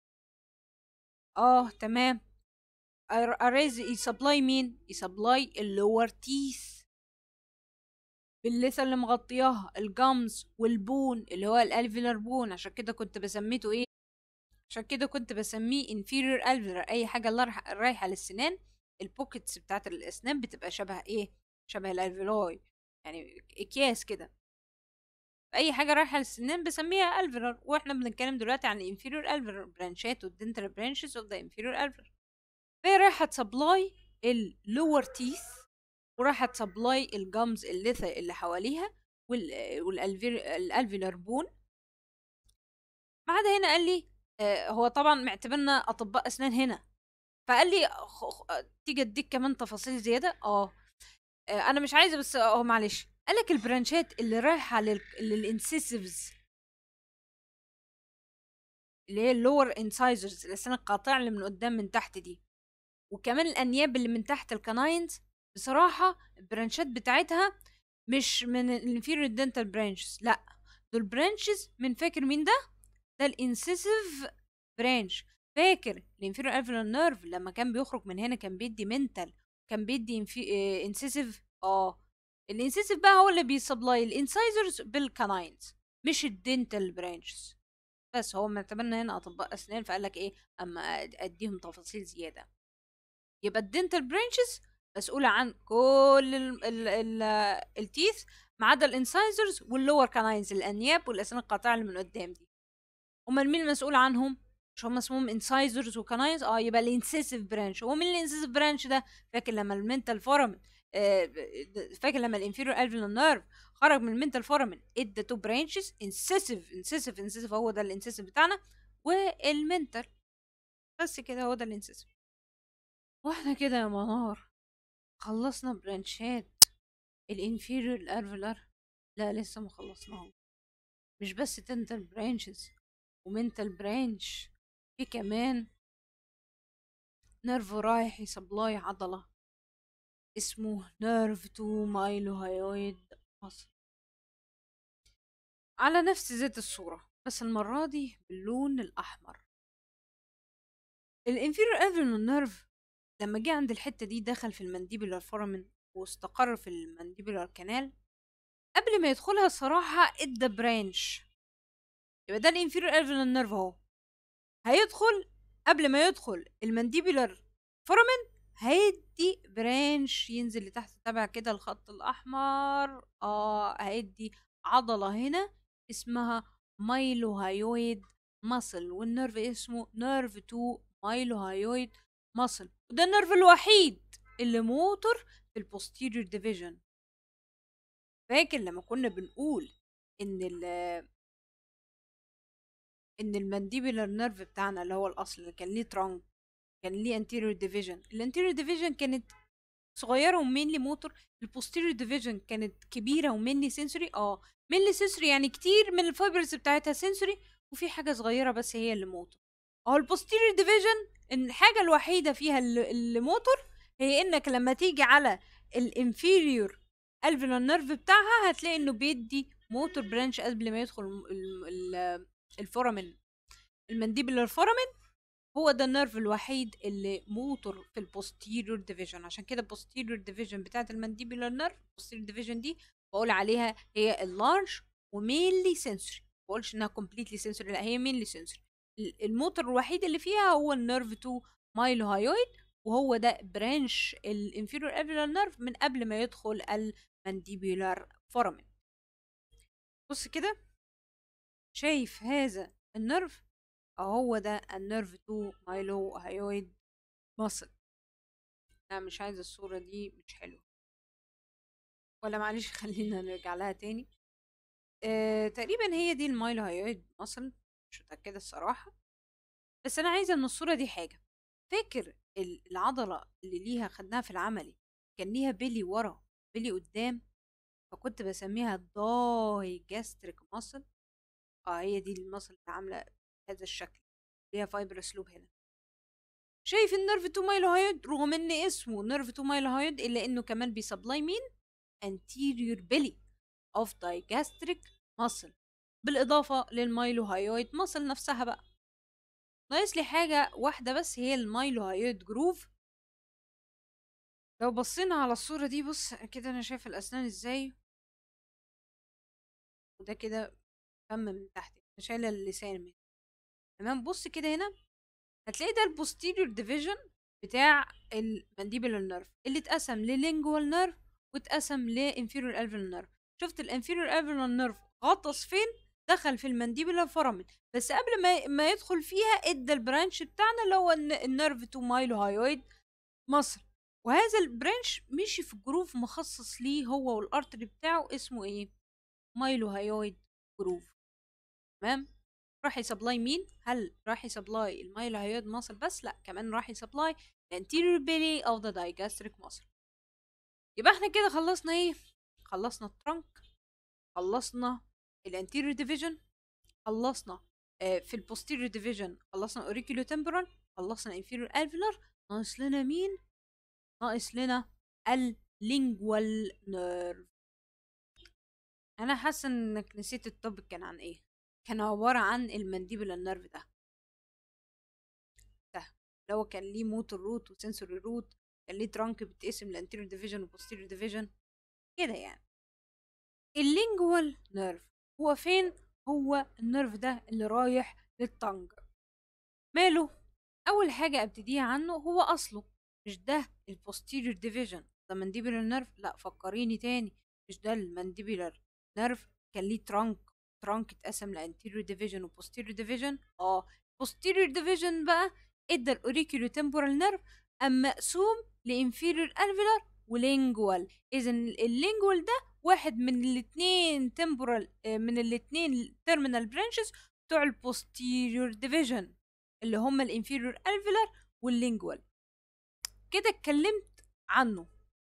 اه تمام. arise يسبلاي مين؟ يسبلاي اللور تيث باللثة اللي مغطياها، الجامز والبون اللي هو الالفيولار بون، عشان كده كنت بسميته ايه؟ عشان كده كنت بسميه inferior alveolar. اي حاجه اللي رايحه رايحة للسنان، البوكيتس بتاعت الاسنان بتبقى شبه ايه؟ شبه الالفيولاي، يعني اكياس كده. اي حاجه رايحه للسنان بسميها alveolar. واحنا بنتكلم دلوقتي عن inferior alveolar برانشات والدنتال برانشز اوف ذا inferior alveolar. فهي رايحه تسبلاي اللور تيث ورايحه تسبلاي الجامز اللثه اللي حواليها والالفيلر بون. ما عدا هنا قال لي آه هو طبعا معتبرنا اطباء اسنان هنا، فقال لي خ... خ... تيجي اديك كمان تفاصيل زياده. اه آه، انا مش عايزه، بس اه معلش. قال لك البرانشات اللي رايحه لل... للانسيسيفز، اللي هي اللور انسايزرز، الاسنان القاطعه اللي من قدام من تحت دي، وكمان الانياب اللي من تحت الكناينز، بصراحه البرانشات بتاعتها مش من الانفيريور دنتال برانشز، لا، دول برانشز من، فاكر مين ده؟ ده الانسيسيف برانش. فاكر الانفيريور الفيولار نيرف لما كان بيخرج من هنا كان بيدي منتال، كان بيدي انسيسيف. اه الانسيسيف بقى هو اللي بيسبلاي الانسايزرز بالكناينز، مش الدنتال برانشز. بس هو معتبرنا هنا اطباء اسنان، فقال لك ايه اما اديهم تفاصيل زياده. يبقى الدنتال برانشز مسؤوله عن كل ال ال ال التيث ما عدا الانسايزرز واللور كاناينز، الانياب والاسنان القاطعه اللي من قدام دي. امال مين المسؤول عنهم؟ مش هم اسمهم انسايزرز وكاناينز؟ اه يبقى الانسيسيف برانش. هو مين الانسيسيف برانش ده؟ فاكر لما المنتال فورامن آه فاكر لما الانفيريور الفيولار نيرف خرج من المنتال فورامن ادى تو برانشز، انسيسيف انسيسيف انسيسيف، هو ده الانسيسيف بتاعنا، والمنتال. بس كده هو ده الانسيسيف. واحنا كده يا منار خلصنا برانشات الانفيريور الفيولار؟ لا لسه ما خلصناهم. مش بس تنتال برانشز ومنتال برانش، في كمان نيرف رايح يسبلاي عضلة اسمه نيرف تو مايلو هايويد مصل، على نفس ذات الصورة بس المرة دي باللون الأحمر. الانفيريور الفيولار نيرف لما جه عند الحتة دي دخل في المانديبولار فورامين واستقر في المانديبولار كانال. قبل ما يدخلها الصراحة ادى برانش، يبقى ده الانفيريور الفيولار نيرف اهو. هيدخل قبل ما يدخل المانديبولار فورامين هيدي برانش ينزل لتحت تبع كده الخط الاحمر. اه هيدي عضله هنا اسمها مايلو هايويد ماسل، والنيرف اسمه نيرف تو مايلو هايويد ماسل، وده النيرف الوحيد اللي موتور في البوستيريور ديفيجن. فاكر لما كنا بنقول ان ال ان المانديبولار نيرف بتاعنا اللي هو الاصل اللي كان ليه ترانك كان ليه anterior division، الانتيريور ديفيجن كانت صغيره ومينلي موتور، البوستيريور ديفيجن كانت كبيره ومينلي سنسوري. اه مينلي سنسوري يعني كتير من الفايبرز بتاعتها سنسوري، وفي حاجه صغيره بس هي اللي موتور. اه البوستيريور ديفيجن الحاجه الوحيده فيها اللي, اللي موتور هي انك لما تيجي على الانفيريور الفيولار نيرف بتاعها هتلاقي انه بيدي موتور برانش قبل ما يدخل الفورامين المانديبولار فورامين. هو ده النيرف الوحيد اللي موتور في البوستيريور ديفيجن، عشان كده البوستيريور ديفيجن بتاعت المانديبولار نيرف، البوستيريور ديفيجن دي بقول عليها هي اللارج ومينلي سنسوري. ما بقولش انها كومبليتلي سنسوري، لا هي مينلي سنسوري. الموتور الوحيد اللي فيها هو النيرف تو مايلو هايويد، وهو ده برانش الانفيريور الفيولار نيرف من قبل ما يدخل المانديبولار فورامين. بص كده، شايف هذا النيرف؟ هو ده النيرف تو مايلو هايويد ماسل. انا مش عايزه الصوره دي، مش حلوه، ولا معلش خلينا نرجع لها تاني. آه، تقريبا هي دي المايلو هايويد ماسل، مش متاكده الصراحه، بس انا عايزه من الصوره دي حاجه. فاكر العضله اللي ليها خدناها في العملي كان ليها بيلي ورا بيلي قدام، فكنت بسميها داي جاستريك ماسل. اه هي دي الماسل اللي عامله هذا الشكل، ليها فايبرس لوب هنا. شايف النيرف تو مايلوهايد رغم ان اسمه نيرف تو مايلوهايد الا انه كمان بيسبلاي مين؟ anterior belly of digastric muscle، بالاضافه للمايلوهايويد ماسل نفسها بقى. ناقص لي حاجه واحده بس، هي المايلوهايويد جروف. لو بصينا على الصوره دي، بص كده انا شايف الاسنان ازاي، وده كده فم من تحت، شايله اللسان من تمام. بص كده هنا هتلاقي ده البوستيريور ديفيجن بتاع المانديبولار نيرف اللي اتقسم للينجوال نيرف واتقسم لانفيريور الفيولار نيرف. شفت الانفيريور الفيولار نيرف غطس فين؟ دخل في المانديبولار فورامين، بس قبل ما ما يدخل فيها ادى البرانش بتاعنا اللي هو النيرف تو مايلو هايويد مصر، وهذا البرانش مشي في جروف مخصص ليه هو والارتري بتاعه اسمه ايه؟ مايلو هايويد جروف. تمام. راح يسبلاي مين؟ هل راح يسبلاي المايلو هايويد ماسل بس؟ لا، كمان راح يسبلاي الانتيريور بيلي اوف ذا دايجاستريك ماسل. يبقى احنا كده خلصنا ايه؟ خلصنا الترنك، خلصنا الانتيريور ديفيجن، خلصنا آه في البوستيريور ديفيجن خلصنا اوريكولو تمبرال، خلصنا انفيريور الفيلر. ناقص لنا مين؟ ناقص لنا اللينجوال نيرف. انا حاسه انك نسيت التوبيك كان عن ايه. كان عباره عن المانديبولار نيرف ده ده اللي هو كان ليه موتور روت وسنسوري روت، كان ليه ترانك بتقسم لانتيريور ديفيجن وبوستيريور ديفيجن كده يعني. اللينجوال نيرف هو فين؟ هو النيرف ده اللي رايح للطنج. ماله؟ اول حاجه ابتديها عنه هو اصله. مش ده البوستيريور ديفيجن ده مانديبولار نيرف؟ لا، فكريني تاني. مش ده المانديبولار نيرف كان ليه ترانك ترانك اتقسم لانتيريور ديفيجن وبوستيريور ديفيجن؟ اه. بوستيريور ديفيجن بقى ادى الاوريكولو تمبورال نيرف، اما مقسوم لانفيريور الفيلر ولينجوال. اذا اللينجوال ده واحد من الاثنين تمبورال، من الاثنين تيرمينال برانشز بتوع البوستيريور ديفيجن اللي هم الانفيريور الفيلر واللينجوال. كده اتكلمت عنه،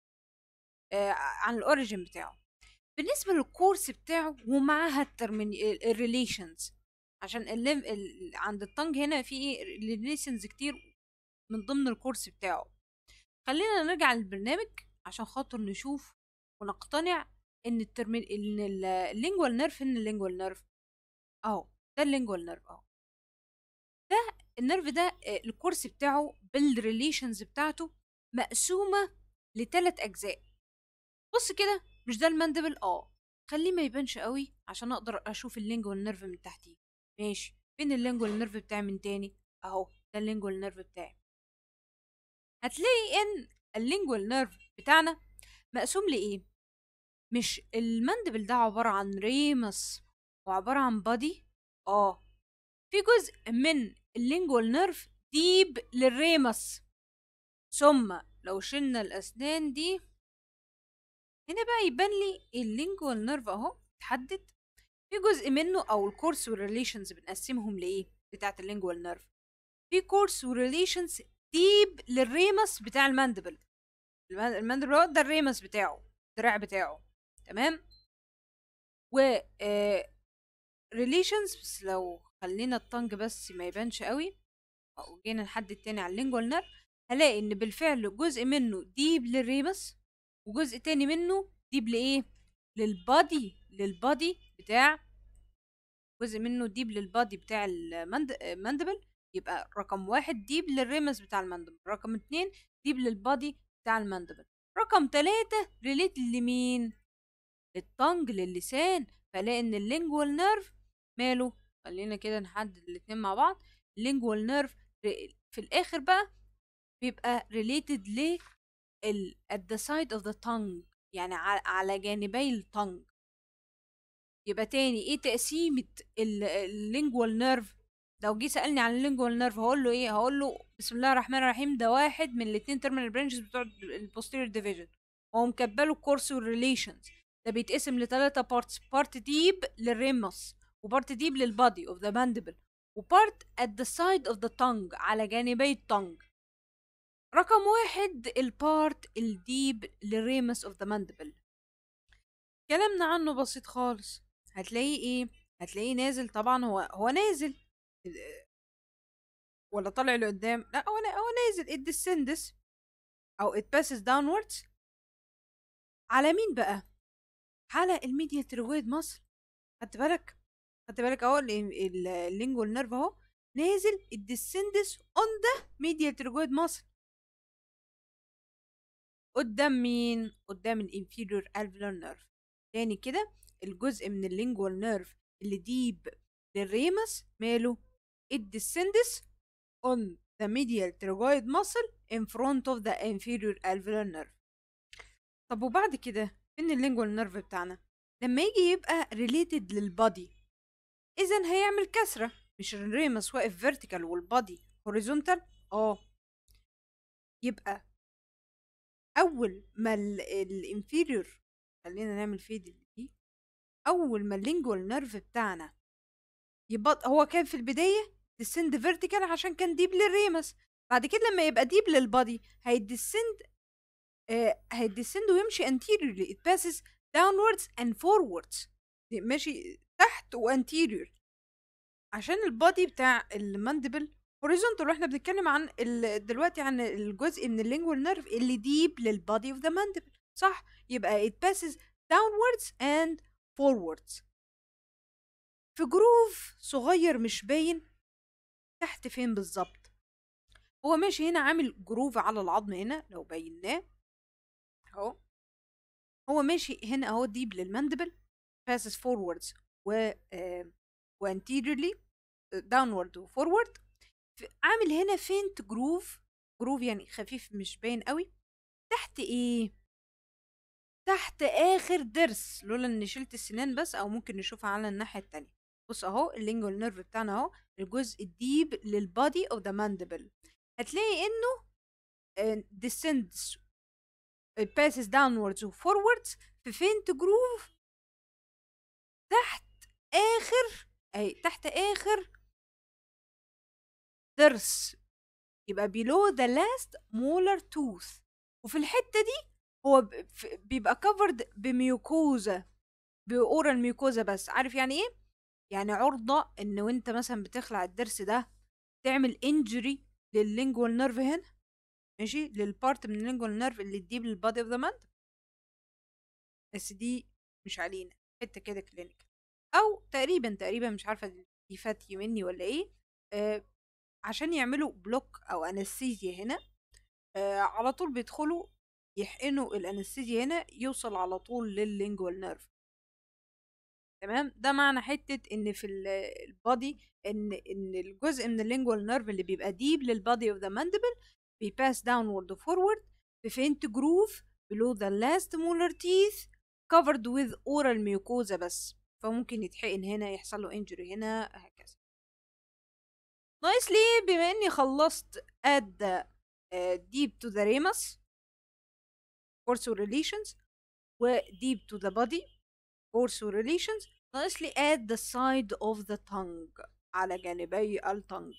آه عن الاوريجين بتاعه. بالنسبه للكورس بتاعه ومعاها الريليشنز، عشان الليم ال... عند الطنج هنا في ايه ريليشنز كتير من ضمن الكورس بتاعه. خلينا نرجع للبرنامج عشان خاطر نشوف ونقتنع ان الترمين ان اللينجوال نيرف ان اللينجوال نيرف اهو. ده اللينجوال نيرف اهو. ده النيرف ده الكورس بتاعه بالريليشنز بتاعته مقسومه لثلاث اجزاء. بص كده، مش ده الماندبل؟ اه. خليه ما يبانش قوي عشان اقدر اشوف اللينجوال نيرف من تحتيه. ماشي، فين اللينجوال نيرف بتاعي من تاني؟ اهو ده اللينجوال نيرف بتاعي. هتلاقي ان اللينجوال نيرف بتاعنا مقسوم لايه؟ مش الماندبل ده عباره عن ريمس وعباره عن بادي؟ اه. في جزء من اللينجوال نيرف ديب للريمس، ثم لو شلنا الاسنان دي هنا بقى يبان لي اللينجوال نيرف اهو اتحدد. في جزء منه او الكورس والريليشنز بنقسمهم لايه بتاعت اللينجوال نيرف؟ في كورس وريليشنز ديب للريمس بتاع الماندبل. الماندبل ده الريمس بتاعه، الدراع بتاعه. تمام. و ريليشنز بس لو خلينا الطنج بس ما يبانش قوي او جينا نحدد تاني على اللينجوال نيرف، هلاقي ان بالفعل جزء منه ديب للريمس وجزء تاني منه ديب لايه؟ للبادي للبادي بتاع جزء منه ديب للبادي بتاع الماندبل. يبقى رقم واحد ديب للريمس بتاع الماندبل، رقم اتنين ديب للبادي بتاع الماندبل، رقم تلاتة ريليت لمين؟ للطنج للسان. فلاقي ان اللينجوال نيرف ماله؟ خلينا كده نحدد الاتنين مع بعض. اللينجوال نيرف في الاخر بقى بيبقى related ل ال at the side of the tongue، يعني على جانبي الطنج. يبقى تاني ايه تقسيمة اللينجوال نيرف؟ لو جه سألني عن اللينجوال نيرف هقول له ايه؟ هقول له بسم الله الرحمن الرحيم ده واحد من الاتنين تيرمينال برانشز بتوع البوستيريور ديفيجن، وهو مكبله الكورس والريليشنز. ده بيتقسم لثلاثة بارتس، بارت ديب للريمس وبارت ديب للبادي اوف ذا ماندبل وبارت at the side of the tongue على جانبي الطنج. رقم واحد البارت الديب للريمس اوف ذا ماندبل، كلامنا عنه بسيط خالص. هتلاقيه ايه؟ هتلاقيه نازل. طبعا هو هو نازل ولا طالع لقدام؟ لا، هو هو نازل. it descends او it passes downwards على مين بقى؟ على الميديا تيرويد ماسل. خدت بالك؟ خدت بالك اهو اللينجوال نيرف اهو نازل it descends on the media pterygoid muscle. قدام مين؟ قدام الانفيريور الفيولار نيرف. تاني كده، الجزء من اللينجوال نيرف اللي ديب للريمس ماله؟ it descends on the medial pterygoid muscle in front of the inferior alveolar nerve. طب وبعد كده فين اللينجوال نيرف بتاعنا؟ لما يجي يبقى related للبادي، اذا هيعمل كسرة. مش الريمس واقف vertical والبادي horizontal؟ اه. يبقى اول ما الانفيريور، خلينا نعمل فيد دي اول ما اللينجوال نيرف بتاعنا يبقى هو كان في البدايه ديسند فيرتيكال عشان كان ديب للريمس، بعد كده لما يبقى ديب للبادي هيديسند آه هيديسند ويمشي anteriorly it passes downwards and forwards، ماشي تحت وانتيريور عشان البادي بتاع الماندبل هوريزونتال، واحنا بنتكلم عن دلوقتي عن الجزء من اللينجوال نيرف اللي ديب للبادي اوف ذا ماندبل، صح؟ يبقى it passes downwards and forwards في جروف صغير مش باين تحت فين بالظبط. هو ماشي هنا عامل جروف على العظم هنا لو بيناه اهو، هو ماشي هنا اهو ديب للماندبل passes forwards و uh, و anteriorly downward و forward، عامل هنا فينت جروف، جروف يعني خفيف مش باين قوي تحت ايه؟ تحت اخر ضرس، لولا اني شلت السنان بس، او ممكن نشوفها على الناحيه التانية. بص اهو اللينجوال نيرف بتاعنا اهو، الجزء الديب للبادي اوف ذا ماندبل، هتلاقي انه uh, descends it passes downwards و forwards في فينت جروف تحت اخر اي تحت اخر ضرس، يبقى below the last molar tooth، وفي الحته دي هو بيبقى covered بميوكوزا، بأورال ميوكوزا بس. عارف يعني ايه؟ يعني عرضة ان وانت مثلا بتخلع الضرس ده تعمل انجري لللينجوال نيرف هنا، ماشي، للبارت من اللينجوال نيرف اللي تجيب للبادي اوف ذا مان، بس دي مش علينا، حته كده كلينيك او تقريبا تقريبا مش عارفه دي فاتي مني ولا ايه. آه عشان يعملوا بلوك او انستيزيا هنا آه على طول بيدخلوا يحقنوا الانستيزيا هنا يوصل على طول لللينجوال نيرف، تمام. ده معنى حته ان في البادي ان ان الجزء من اللينجوال نيرف اللي بيبقى ديب للبادي اوف ذا ماندبل بيباس داونورد وفورورد بفينت جروف below the last molar teeth covered with oral mucosa بس، فممكن يتحقن هنا يحصل له injury هنا هكذا. ناقص لي بما اني خلصت add uh, deep to the ramus course relations و deep to the body course relations، ناقص لي at the side of the tongue على جانبي التنج.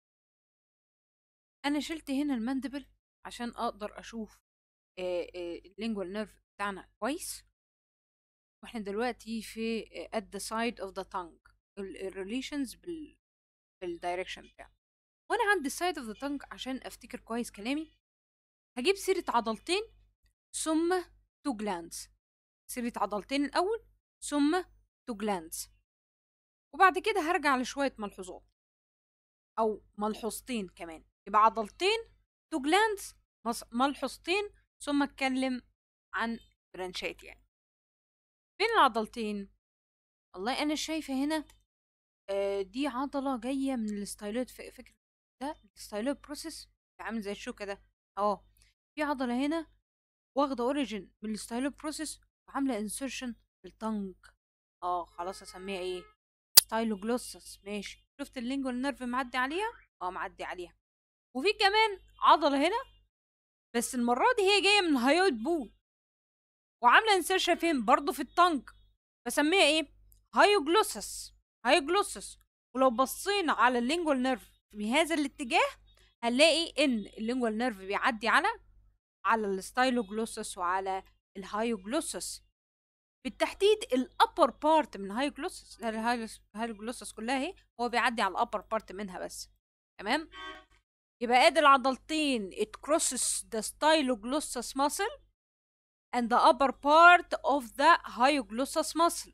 انا شلت هنا الماندبل عشان اقدر اشوف اللينجوال نيرف بتاعنا كويس، واحنا دلوقتي في at the side of the tongue الريليشنز بال بالدايركشن بتاعه. وانا عند side of the tongue عشان افتكر كويس كلامي هجيب سيرة عضلتين ثم two glands، سيرة عضلتين الاول ثم two glands، وبعد كده هرجع لشوية ملحوظات او ملحوظتين كمان، يبقى عضلتين two glands ملحوظتين ثم اتكلم عن برانشات. يعني فين العضلتين؟ والله انا شايفه هنا آه دي عضله جايه من الستايلويد، فكره ده الستايلويد بروسيس عامل زي الشوكه ده اه، في عضله هنا واخده اوريجين من الستايلويد بروسيس وعامله انسرشن في التنج، اه خلاص اسميها ايه؟ ستايلوجلوسس. ماشي، شفت اللينجوال نيرف معدي عليها؟ اه معدي عليها. وفي كمان عضله هنا بس المره دي هي جايه من الهايويد بون وعامله انسرشن فين؟ برضه في التنج، بسميها ايه؟ هايوجلوسس، هايوجلوسس. ولو بصينا على اللينجوال نيرف في هذا الاتجاه هنلاقي ان اللينجوال نيرف بيعدي على على الستايلوجلوسس وعلى الهايوجلوسس، بالتحديد الابر بارت من الهايوجلوسس، الهايوجلوسس كلها اهي هو بيعدي على الابر بارت منها بس، تمام. يبقى ادي العضلتين it crosses the styloglossus muscle and the upper part of the hyoglossus muscle.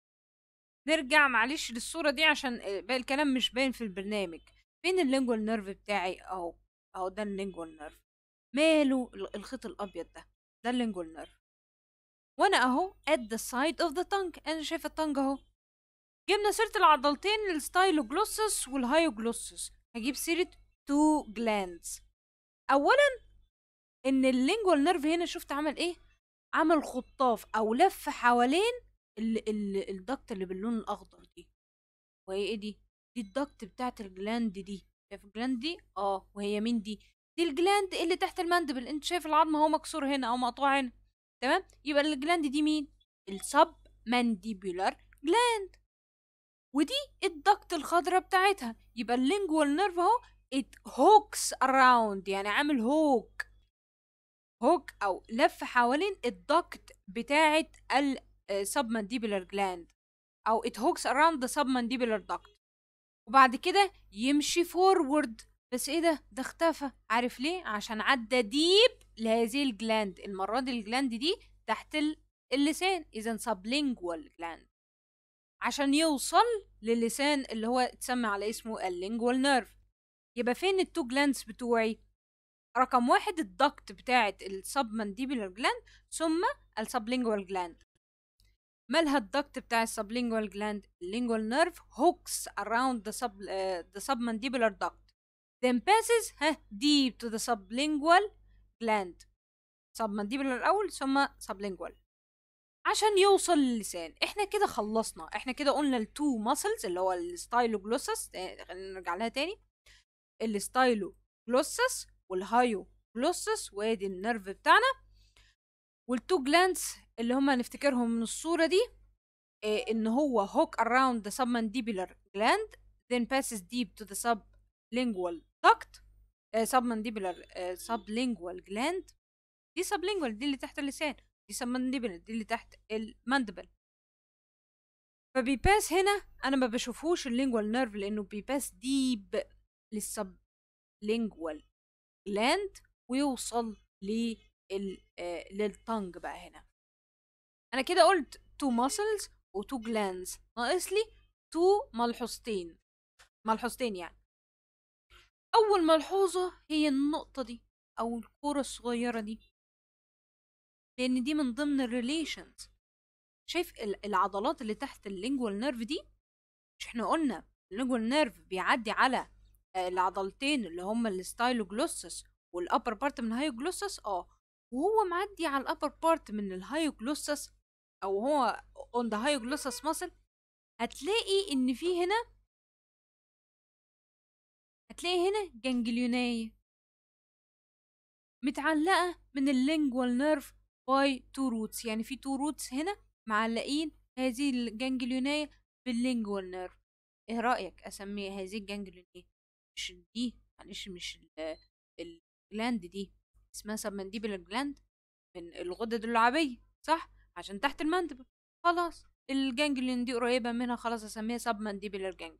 نرجع معلش للصورة دي عشان باقي الكلام مش باين في البرنامج. فين اللينجوال نيرف بتاعي؟ اهو اهو ده اللينجوال نيرف، ماله الخيط الابيض ده؟ ده اللينجوال نيرف، وانا اهو at the side of the tongue، انا شايفه التانج اهو. جبنا سيره العضلتين الستايلوجلوسس والهايوجلوسس، هجيب سيره تو جلاندز. اولا ان اللينجوال نيرف هنا شفت عمل ايه؟ عمل خطاف او لف حوالين ال ال الدكت اللي باللون الاخضر دي، وهي ايه دي؟ دي الدكت بتاعت الجلاند دي، شايف الجلاند دي؟ اه. وهي مين دي؟ دي الجلاند اللي تحت الماندبل، انت شايف العظم اهو مكسور هنا او مقطوع هنا، تمام. يبقى الجلاند دي مين؟ السب مانديبولار جلاند، ودي الدكت الخضراء بتاعتها. يبقى اللينجوال نيرف اهو it hooks around، يعني عامل هوك هوك او لف حوالين الدكت بتاعت السبمنديبولار جلاند، او it hooks around the submandibular duct. وبعد كده يمشي فورورد. بس ايه ده ده اختفى. عارف ليه؟ عشان عدى ديب لهذه الجلاند. المرة دي الجلاند دي تحت اللسان، اذا sublingual جلاند، عشان يوصل للسان اللي هو اتسمى على اسمه اللينجوال نيرف. يبقى فين التو جلاندز بتوعي؟ رقم واحد الدكت بتاعت السبمنديبولار جلاند، ثم السبلينجوال جلاند. مالها الدكت بتاع السبلينجوال جلاند؟ اللينجوال نيرف hooks around the sub uh, the submandibular duct then passes ها deep to the sublingual gland. submandibular الأول ثم sublingual عشان يوصل للسان. احنا كده خلصنا. احنا كده قلنا التو ماسلز اللي هو الستايلوجلوسس، خلينا نرجع لها تاني. الستايلوجلوسس والهايوجلوسس، وادي النيرف بتاعنا. والتو جلاندز اللي هم هنفتكرهم من الصورة دي إيه، ان هو hook around the submandibular gland then passes deep to the sublingual duct. uh, submandibular uh, sublingual gland. دي sublingual دي اللي تحت اللسان، دي submandibular دي اللي تحت الماندبل. فبيباس هنا انا ما بشوفوش اللينجوال نيرف لانه بيباس ديب للسبلينجوال جلاند ويوصل لل uh, للتنج. بقى هنا انا كده قلت two muscles و two glands، ناقص لي two ملحوظتين. ملحوظتين يعني اول ملحوظة هي النقطة دي او الكورة الصغيرة دي، لان دي من ضمن الريليشنز. شايف العضلات اللي تحت اللينجوال نيرف دي؟ مش احنا قلنا اللينجوال نيرف بيعدي على العضلتين اللي هما الستايلوجلوسس والابر بارت من الهايوجلوسس؟ اه وهو معدي على الابر بارت من الهايوجلوسس او هو on the hyoglossus muscle، هتلاقي ان في هنا هتلاقي هنا جانجليونية متعلقة من اللينجوال نيرف باي تو روتس. يعني في تو روتس هنا معلقين هذه الجانجليونية باللينجوال نيرف. ايه رأيك اسميها هذه الجانجليونية؟ مش دي معلش مش الجلاند دي اسمها سبمنديبولار جلاند من الغدد اللعابية صح؟ عشان تحت المندبل. خلاص الجانجليون دي قريبة منها، خلاص اسميها سبمنديبولار جانجليون.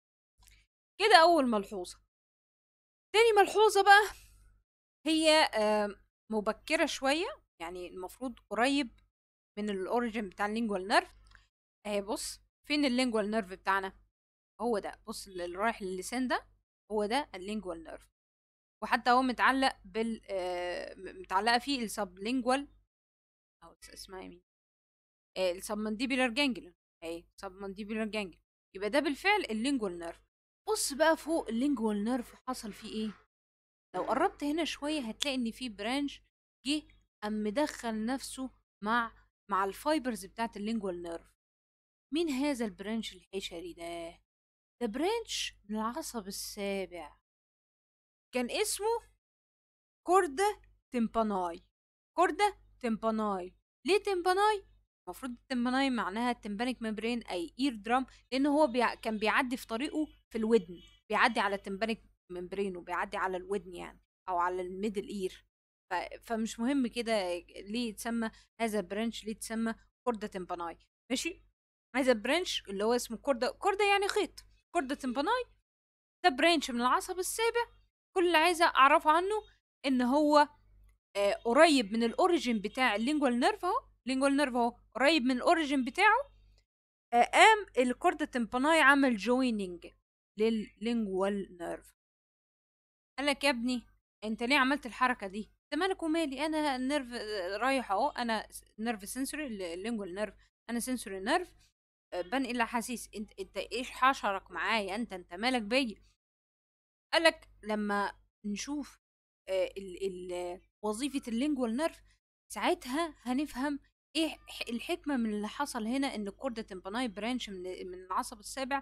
كده اول ملحوظة. تاني ملحوظة بقى هي مبكرة شوية، يعني المفروض قريب من الاوريجين بتاع اللينجوال نيرف. اهي بص فين اللينجوال نيرف بتاعنا؟ هو ده، بص اللي رايح للسان ده هو ده اللينجوال نيرف. وحتى هو متعلق بال متعلقة فيه السبلينجوال او اسمها مين؟ السبمنديبولار جانجليون. اهي سبمنديبولار جانجليون. يبقى ده بالفعل اللينجوال نيرف. بص بقى فوق اللينجوال نيرف حصل فيه ايه؟ لو قربت هنا شويه هتلاقي ان في برانش جه ام مدخل نفسه مع مع الفايبرز بتاعت اللينجوال نيرف. مين هذا البرانش الحشري ده؟ ده برانش من العصب السابع، كان اسمه كوردا تيمباناي. كوردا تيمباناي. ليه تيمباناي؟ المفروض التمباناي معناها تمبانيك ممبرين اي اير درام، لان هو بيع... كان بيعدي في طريقه في الودن، بيعدي على التمبانيك ممبرين وبيعدي على الودن يعني او على الميدل اير. ف... فمش مهم كده ليه يتسمى هذا البرانش، ليه يتسمى كوردا تمباناي. ماشي. هذا البرانش اللي هو اسمه كوردا، كوردا يعني خيط، كوردا تمباناي ده برانش من العصب السابع. كل اللي عايزه اعرفه عنه ان هو آه قريب من الاوريجين بتاع اللينجوال نيرف اهو. اللينجوال نيرف اهو قريب من الاوريجين بتاعه. آه قام الكوردا تمباناي عمل جويننج لللينجوال نيرف. قال لك يا ابني انت ليه عملت الحركه دي؟ انت مالك ومالي؟ انا النيرف رايح اهو، انا نيرف سنسوري اللينجوال نيرف، انا سنسوري نيرف بنقل احاسيس. انت انت ايش حشرك معايا؟ انت انت مالك بيا؟ قالك لما نشوف آه ال ال وظيفه اللينجوال نيرف ساعتها هنفهم ايه الحكمه من اللي حصل هنا، ان الكوردا تمباناي برانش من من العصب السابع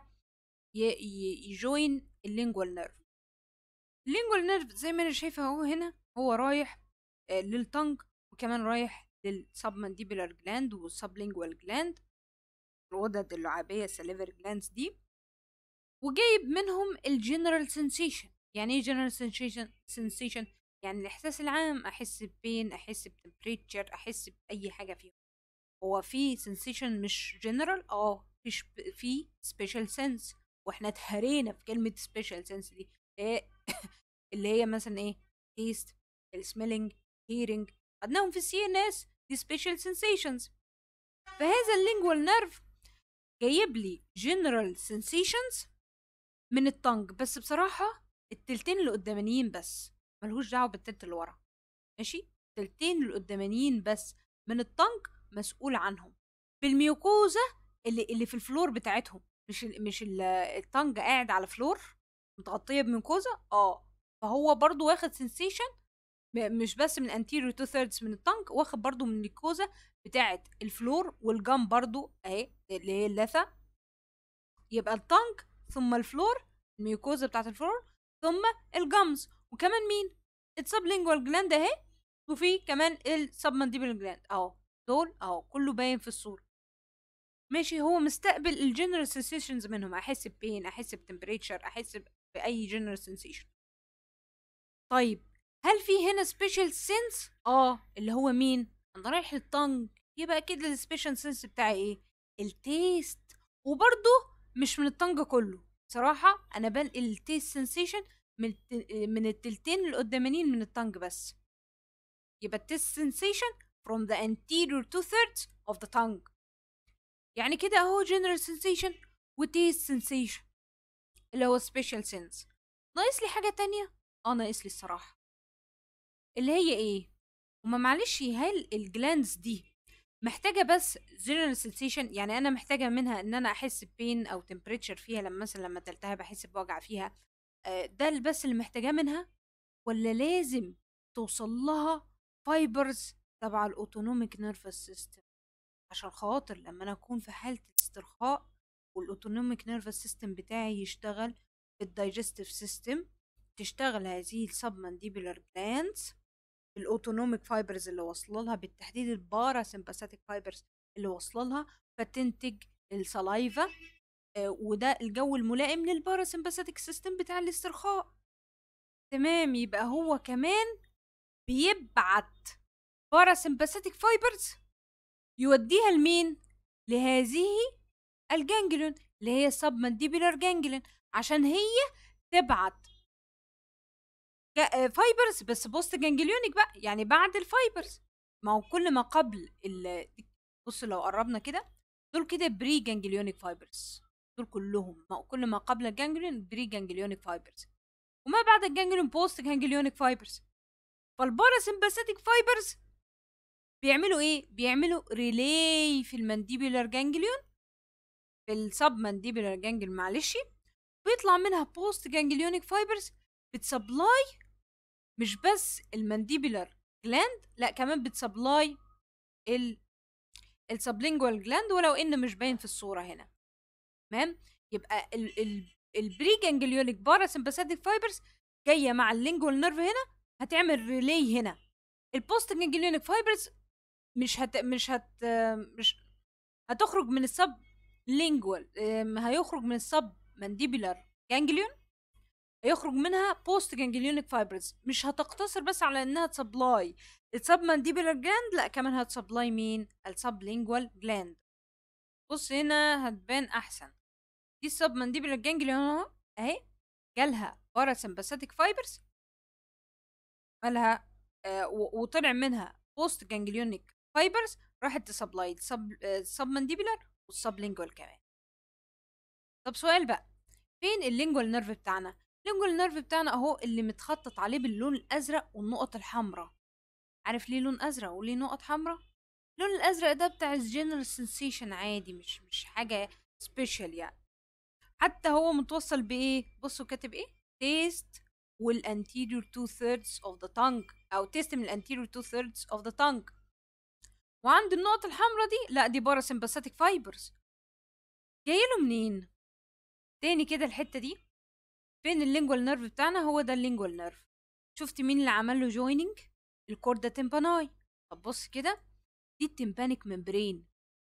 يجوين اللينجوال نيرف. اللينجوال نيرف زي ما انا شايفه اهو هنا هو رايح آه للتنج، وكمان رايح للسبمنديبولار جلاند والسبلينجوال جلاند. الغدد اللعابية salivary glands دي، وجايب منهم الجنرال sensation. يعني ايه general sensation sensation يعني الإحساس العام، أحس ببين، أحس بتمبريتشر، أحس بأي حاجة فيهم. هو في sensation مش general، اه في شب... في special sense، واحنا اتهرينا في كلمة special sense دي إيه اللي هي مثلا ايه taste، السميلينج، hearing، خدناهم في السي ان اس، دي special sensations. فهذا اللينجوال نيرف جايب لي general sensations من التنج بس. بصراحة التلتين اللي قدامانيين بس، ملهوش دعوة بالتلت اللي ورا، ماشي؟ التلتين اللي قدامانيين بس من التنج مسؤول عنهم بالميوكوزا اللي اللي في الفلور بتاعتهم. مش ال مش ال التنج قاعد على فلور متغطية بميوكوزا، اه فهو برضو واخد سنسيشن مش بس من anterior two thirds من التنج، واخد برضو من الميوكوزا بتاعت الفلور والجام برضو اهي اللي هي اللثة. يبقى التنج ثم الفلور، الميوكوزا بتاعت الفلور، ثم الجامز، وكمان مين؟ السبلينجوال جلاند اهي، وفي كمان السبمنديبل جلاند اهو. دول اهو كله باين في الصورة، ماشي؟ هو مستقبل الجنرال سنسيشنز منهم، احس ببين، احس بتمبريتشر، احس باي جنرال سنسيشن. طيب هل في هنا سبيشال سنس؟ اه اللي هو مين؟ انا رايح للتنج، يبقى اكيد السبيشال سنس بتاعي ايه؟ التيست. وبرضه مش من التنج كله صراحة، انا بنقل التيست سنسيشن من الت... من التلتين القدامانيين من التنج بس. يبقى التيست سنسيشن from the anterior two thirds of the tongue. يعني كده اهو general sensation و taste sensation اللي هو special sense. ناقص لي حاجة تانية؟ اه ناقص لي الصراحة، اللي هي ايه؟ هما معلش هل الجلاندز دي محتاجة بس general sensation؟ يعني أنا محتاجة منها إن أنا أحس ببين أو temperature فيها، لما مثلا لما تلتهب أحس بوجع فيها، آه ده بس اللي محتاجاه منها؟ ولا لازم توصل لها فايبرز تبع الأوتونوميك نيرفس سيستم عشان خاطر لما أنا أكون في حالة استرخاء والأوتونوميك نيرفس سيستم بتاعي يشتغل، الدايجستيف سيستم تشتغل هذه السبمنديبولار جلاندز، الاوتونوميك فايبرز اللي واصله لها، بالتحديد البارا سمباثيك فايبرز اللي واصله لها، فتنتج السلايفا. آه وده الجو الملائم للبارا سمباثيك سيستم بتاع الاسترخاء. تمام، يبقى هو كمان بيبعت بارا سمباثيك فايبرز يوديها لمين؟ لهذه الجانجلون اللي هي سب مانديبولار جانجلون، عشان هي تبعت فايبرز بس بوست جانجليونيك بقى، يعني بعد الفايبرز. ما هو كل ما قبل ال بص لو قربنا كده، دول كده بري جانجليونيك فايبرز، دول كلهم ما كل ما قبل الجانجليون بري جانجليونيك فايبرز، وما بعد الجانجليون بوست جانجليونيك فايبرز. فالباراسمباثيك فايبرز بيعملوا ايه؟ بيعملوا ريلي في المانديبولار جانجليون، في السب مانديبولار جانجليون معلش، بيطلع منها بوست جانجليونيك فايبرز بتسبلاي مش بس المانديبولار جلاند، لا كمان بتسبلاي ال السبلينجوال جلاند، ولو ان مش باين في الصوره هنا. تمام، يبقى ال ال البري جانجليونيك بارا سمباثيك فايبرز جايه مع اللينجوال نيرف هنا، هتعمل ريلي هنا. البوست جانجليونيك فايبرز مش هت مش هت مش هتخرج من السب لينجوال، هيخرج من السب مانديبولار جانجليون، هيخرج منها بوست جانجليونيك فايبرز. مش هتقتصر بس على انها تسبلاي السب مانديبولار جلاند، لا كمان هتسبلاي مين؟ السب لينجوال جلاند. بص هنا هتبان احسن، دي السب مانديبولار جانجليون اهو اهي، جالها بارا سمباثيك فايبرز مالها، آه وطلع منها بوست جانجليونيك فايبرز، راحت تسبلاي السب السب مانديبولار والسب لينجوال كمان. طب سؤال بقى، فين اللينجوال نيرف بتاعنا؟ اللينجوال نيرف بتاعنا اهو اللي متخطط عليه باللون الازرق والنقط الحمراء. عارف ليه لون ازرق وليه نقط حمراء؟ اللون الازرق ده بتاع الجنرال سنسيشن عادي، مش مش حاجه سبيشال يعني. حتى هو متوصل بايه؟ بصوا كاتب ايه؟ تيست والانتيريور two thirds of the tongue، او تيست من الانتيريور two thirds of the tongue. وعند النقط الحمراء دي لا دي باراسمباثيك فايبرز. جايله منين؟ تاني كده الحته دي، فين اللينجوال نيرف بتاعنا؟ هو ده اللينجوال نيرف. شفت مين اللي عمل له جويننج؟ الكوردا تيمباناي. طب بص كده، دي التمبانيك ممبرين،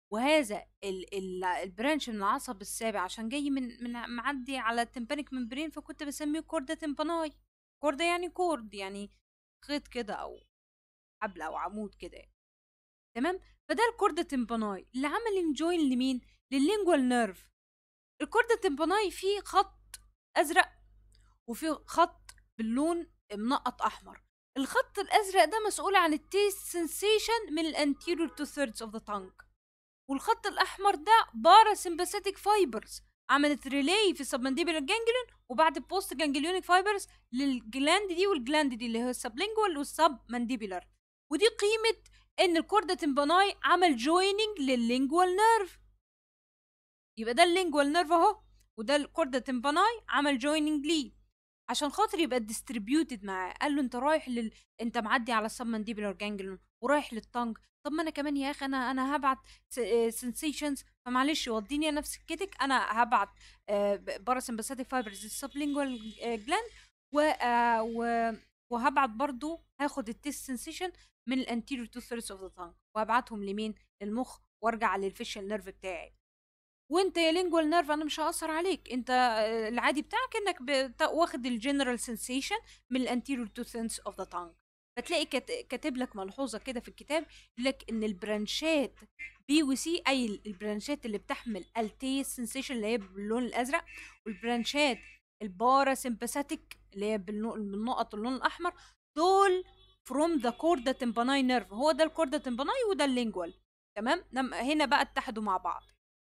وهذا ال ال البرانش من العصب السابع عشان جاي من من معدي على التمبانيك ممبرين، فكنت بسميه كوردا تمباناي. كوردا يعني كورد، يعني خيط كده او حبل او عمود كده يعني. تمام. فده الكوردا تمباناي اللي عمل انجوين لمين؟ لللينجوال نيرف. الكوردا تمباناي فيه خط ازرق وفيه خط باللون منقط احمر. الخط الازرق ده مسؤول عن التيست سensation من الانتيريور تو ثيردز اوف ذا تانج، والخط الاحمر ده بارا سمباثيك فايبرز عملت ريلي في السبمنديبلر جانجليون، وبعد بوست جانجليونيك فايبرز للجلاند دي والجلاند دي اللي هي السبلينجوال والسب مانديبلر. ودي قيمه ان الكوردا تمباناي عمل جويننج لللينجوال نيرف. يبقى ده اللينجوال نيرف اهو، وده الكوردا تمباناي عمل جويننج ليه عشان خاطر يبقى ديستريبيوتد معاه. قال له انت رايح لل انت معدي على السبمنديبلر جانجليون ورايح للتانج، طب ما انا كمان يا اخي انا انا هبعت سنسيشنز، فمعلش وديني انا في سكتك، انا هبعت باراسمباثيك فايبرز السبلينجوال جلاند و آه، و وهبعت برضو هاخد التيست سنسيشن من الانتيريور تو ثيرز اوف ذا تانج وهبعتهم لمين؟ للمخ، وارجع للفيشل نيرف بتاعي. وانت يا لينجوال نيرف انا مش هاثر عليك، انت آه، العادي بتاعك انك بتا- واخد الجنرال سنسيشن من الانتيريور تو ثيرز اوف ذا تانج. فتلاقي كات- كاتب لك ملحوظه كده في الكتاب، يقول لك ان البرانشات بي وسي، اي ال- البرانشات اللي بتحمل التي سنسيشن اللي هي باللون الازرق، والبرانشات البارا سمباثيك اللي هي بالنو- بالنقط اللون الاحمر، دول فروم ذا كوردا تمباناي نيرف. هو ده الكوردا تمباناي وده اللينجوال. تمام. لما هنا بقى اتحدوا مع بعض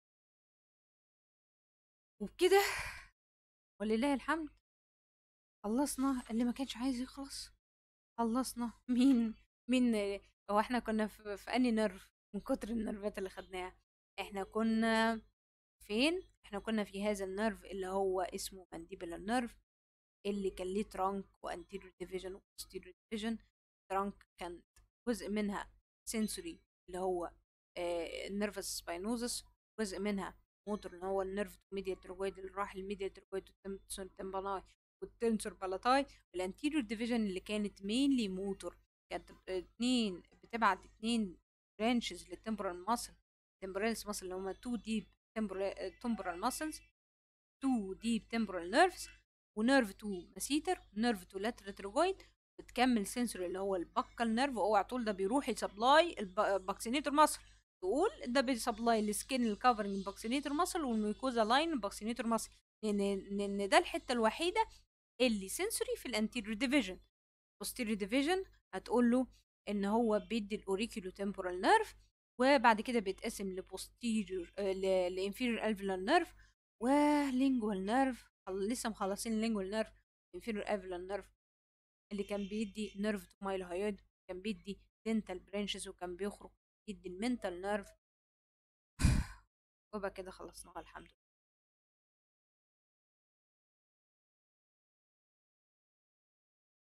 وبكده ولله الحمد خلصنا اللي ما كانش عايز يخلص. خلصنا. مين مين هو احنا كنا في, في اني نرف من كتر النرفات اللي خدناها؟ احنا كنا فين؟ احنا كنا في هذا النرف اللي هو اسمه مانديبلر نرف، اللي كان ليه ترانك وانتيريور ديفيجن وبوستيريور ديفيجن. ترانك كان جزء منها سنسوري اللي هو النيرفس سباينوزس، جزء منها موتور اللي هو النيرف ميديا تروجويد اللي راح الميديا تروجويد والتمباناي والتنسور بالاتاي. والانتيريور ديفيجن اللي كانت مينلي موتور، كانت اتنين بتبعت اتنين برانشز للتمبرال ماسل، تمبراليس ماسل اللي هما تو ديب تمبرال ماسلز، تو ديب تمبرال نيرفز، ونيرف تو مسيتر ونيرف تو لاترال تروجويد. بتكمل سنسور اللي هو البكال نيرف، اوعى تقول ده بيروح يسبلاي الباكسينيتور ماسل، تقول ده بيسبلاي السكين الكفرنج باكسينيتور ماسل والميكوزا لاين باكسينيتور ماسل، لان لان ده الحته الوحيده اللي سنسوري في الانتيريور ديفيجن. posterior ديفيجن هتقول له ان هو بيدي الاوريكيولو تمبورال نيرف، وبعد كده بيتقسم لبوستيريور لانفيريور الفيولار نيرف ولينجوال نيرف. لسه مخلصين اللينجوال نيرف، انفيريور الفيولار نيرف اللي كان بيدي نيرف تو مايل هايود، كان بيدي دنتال برانشز، وكان بيخرج يدي المنتال نيرف. وبقى كده خلصناها الحمد لله.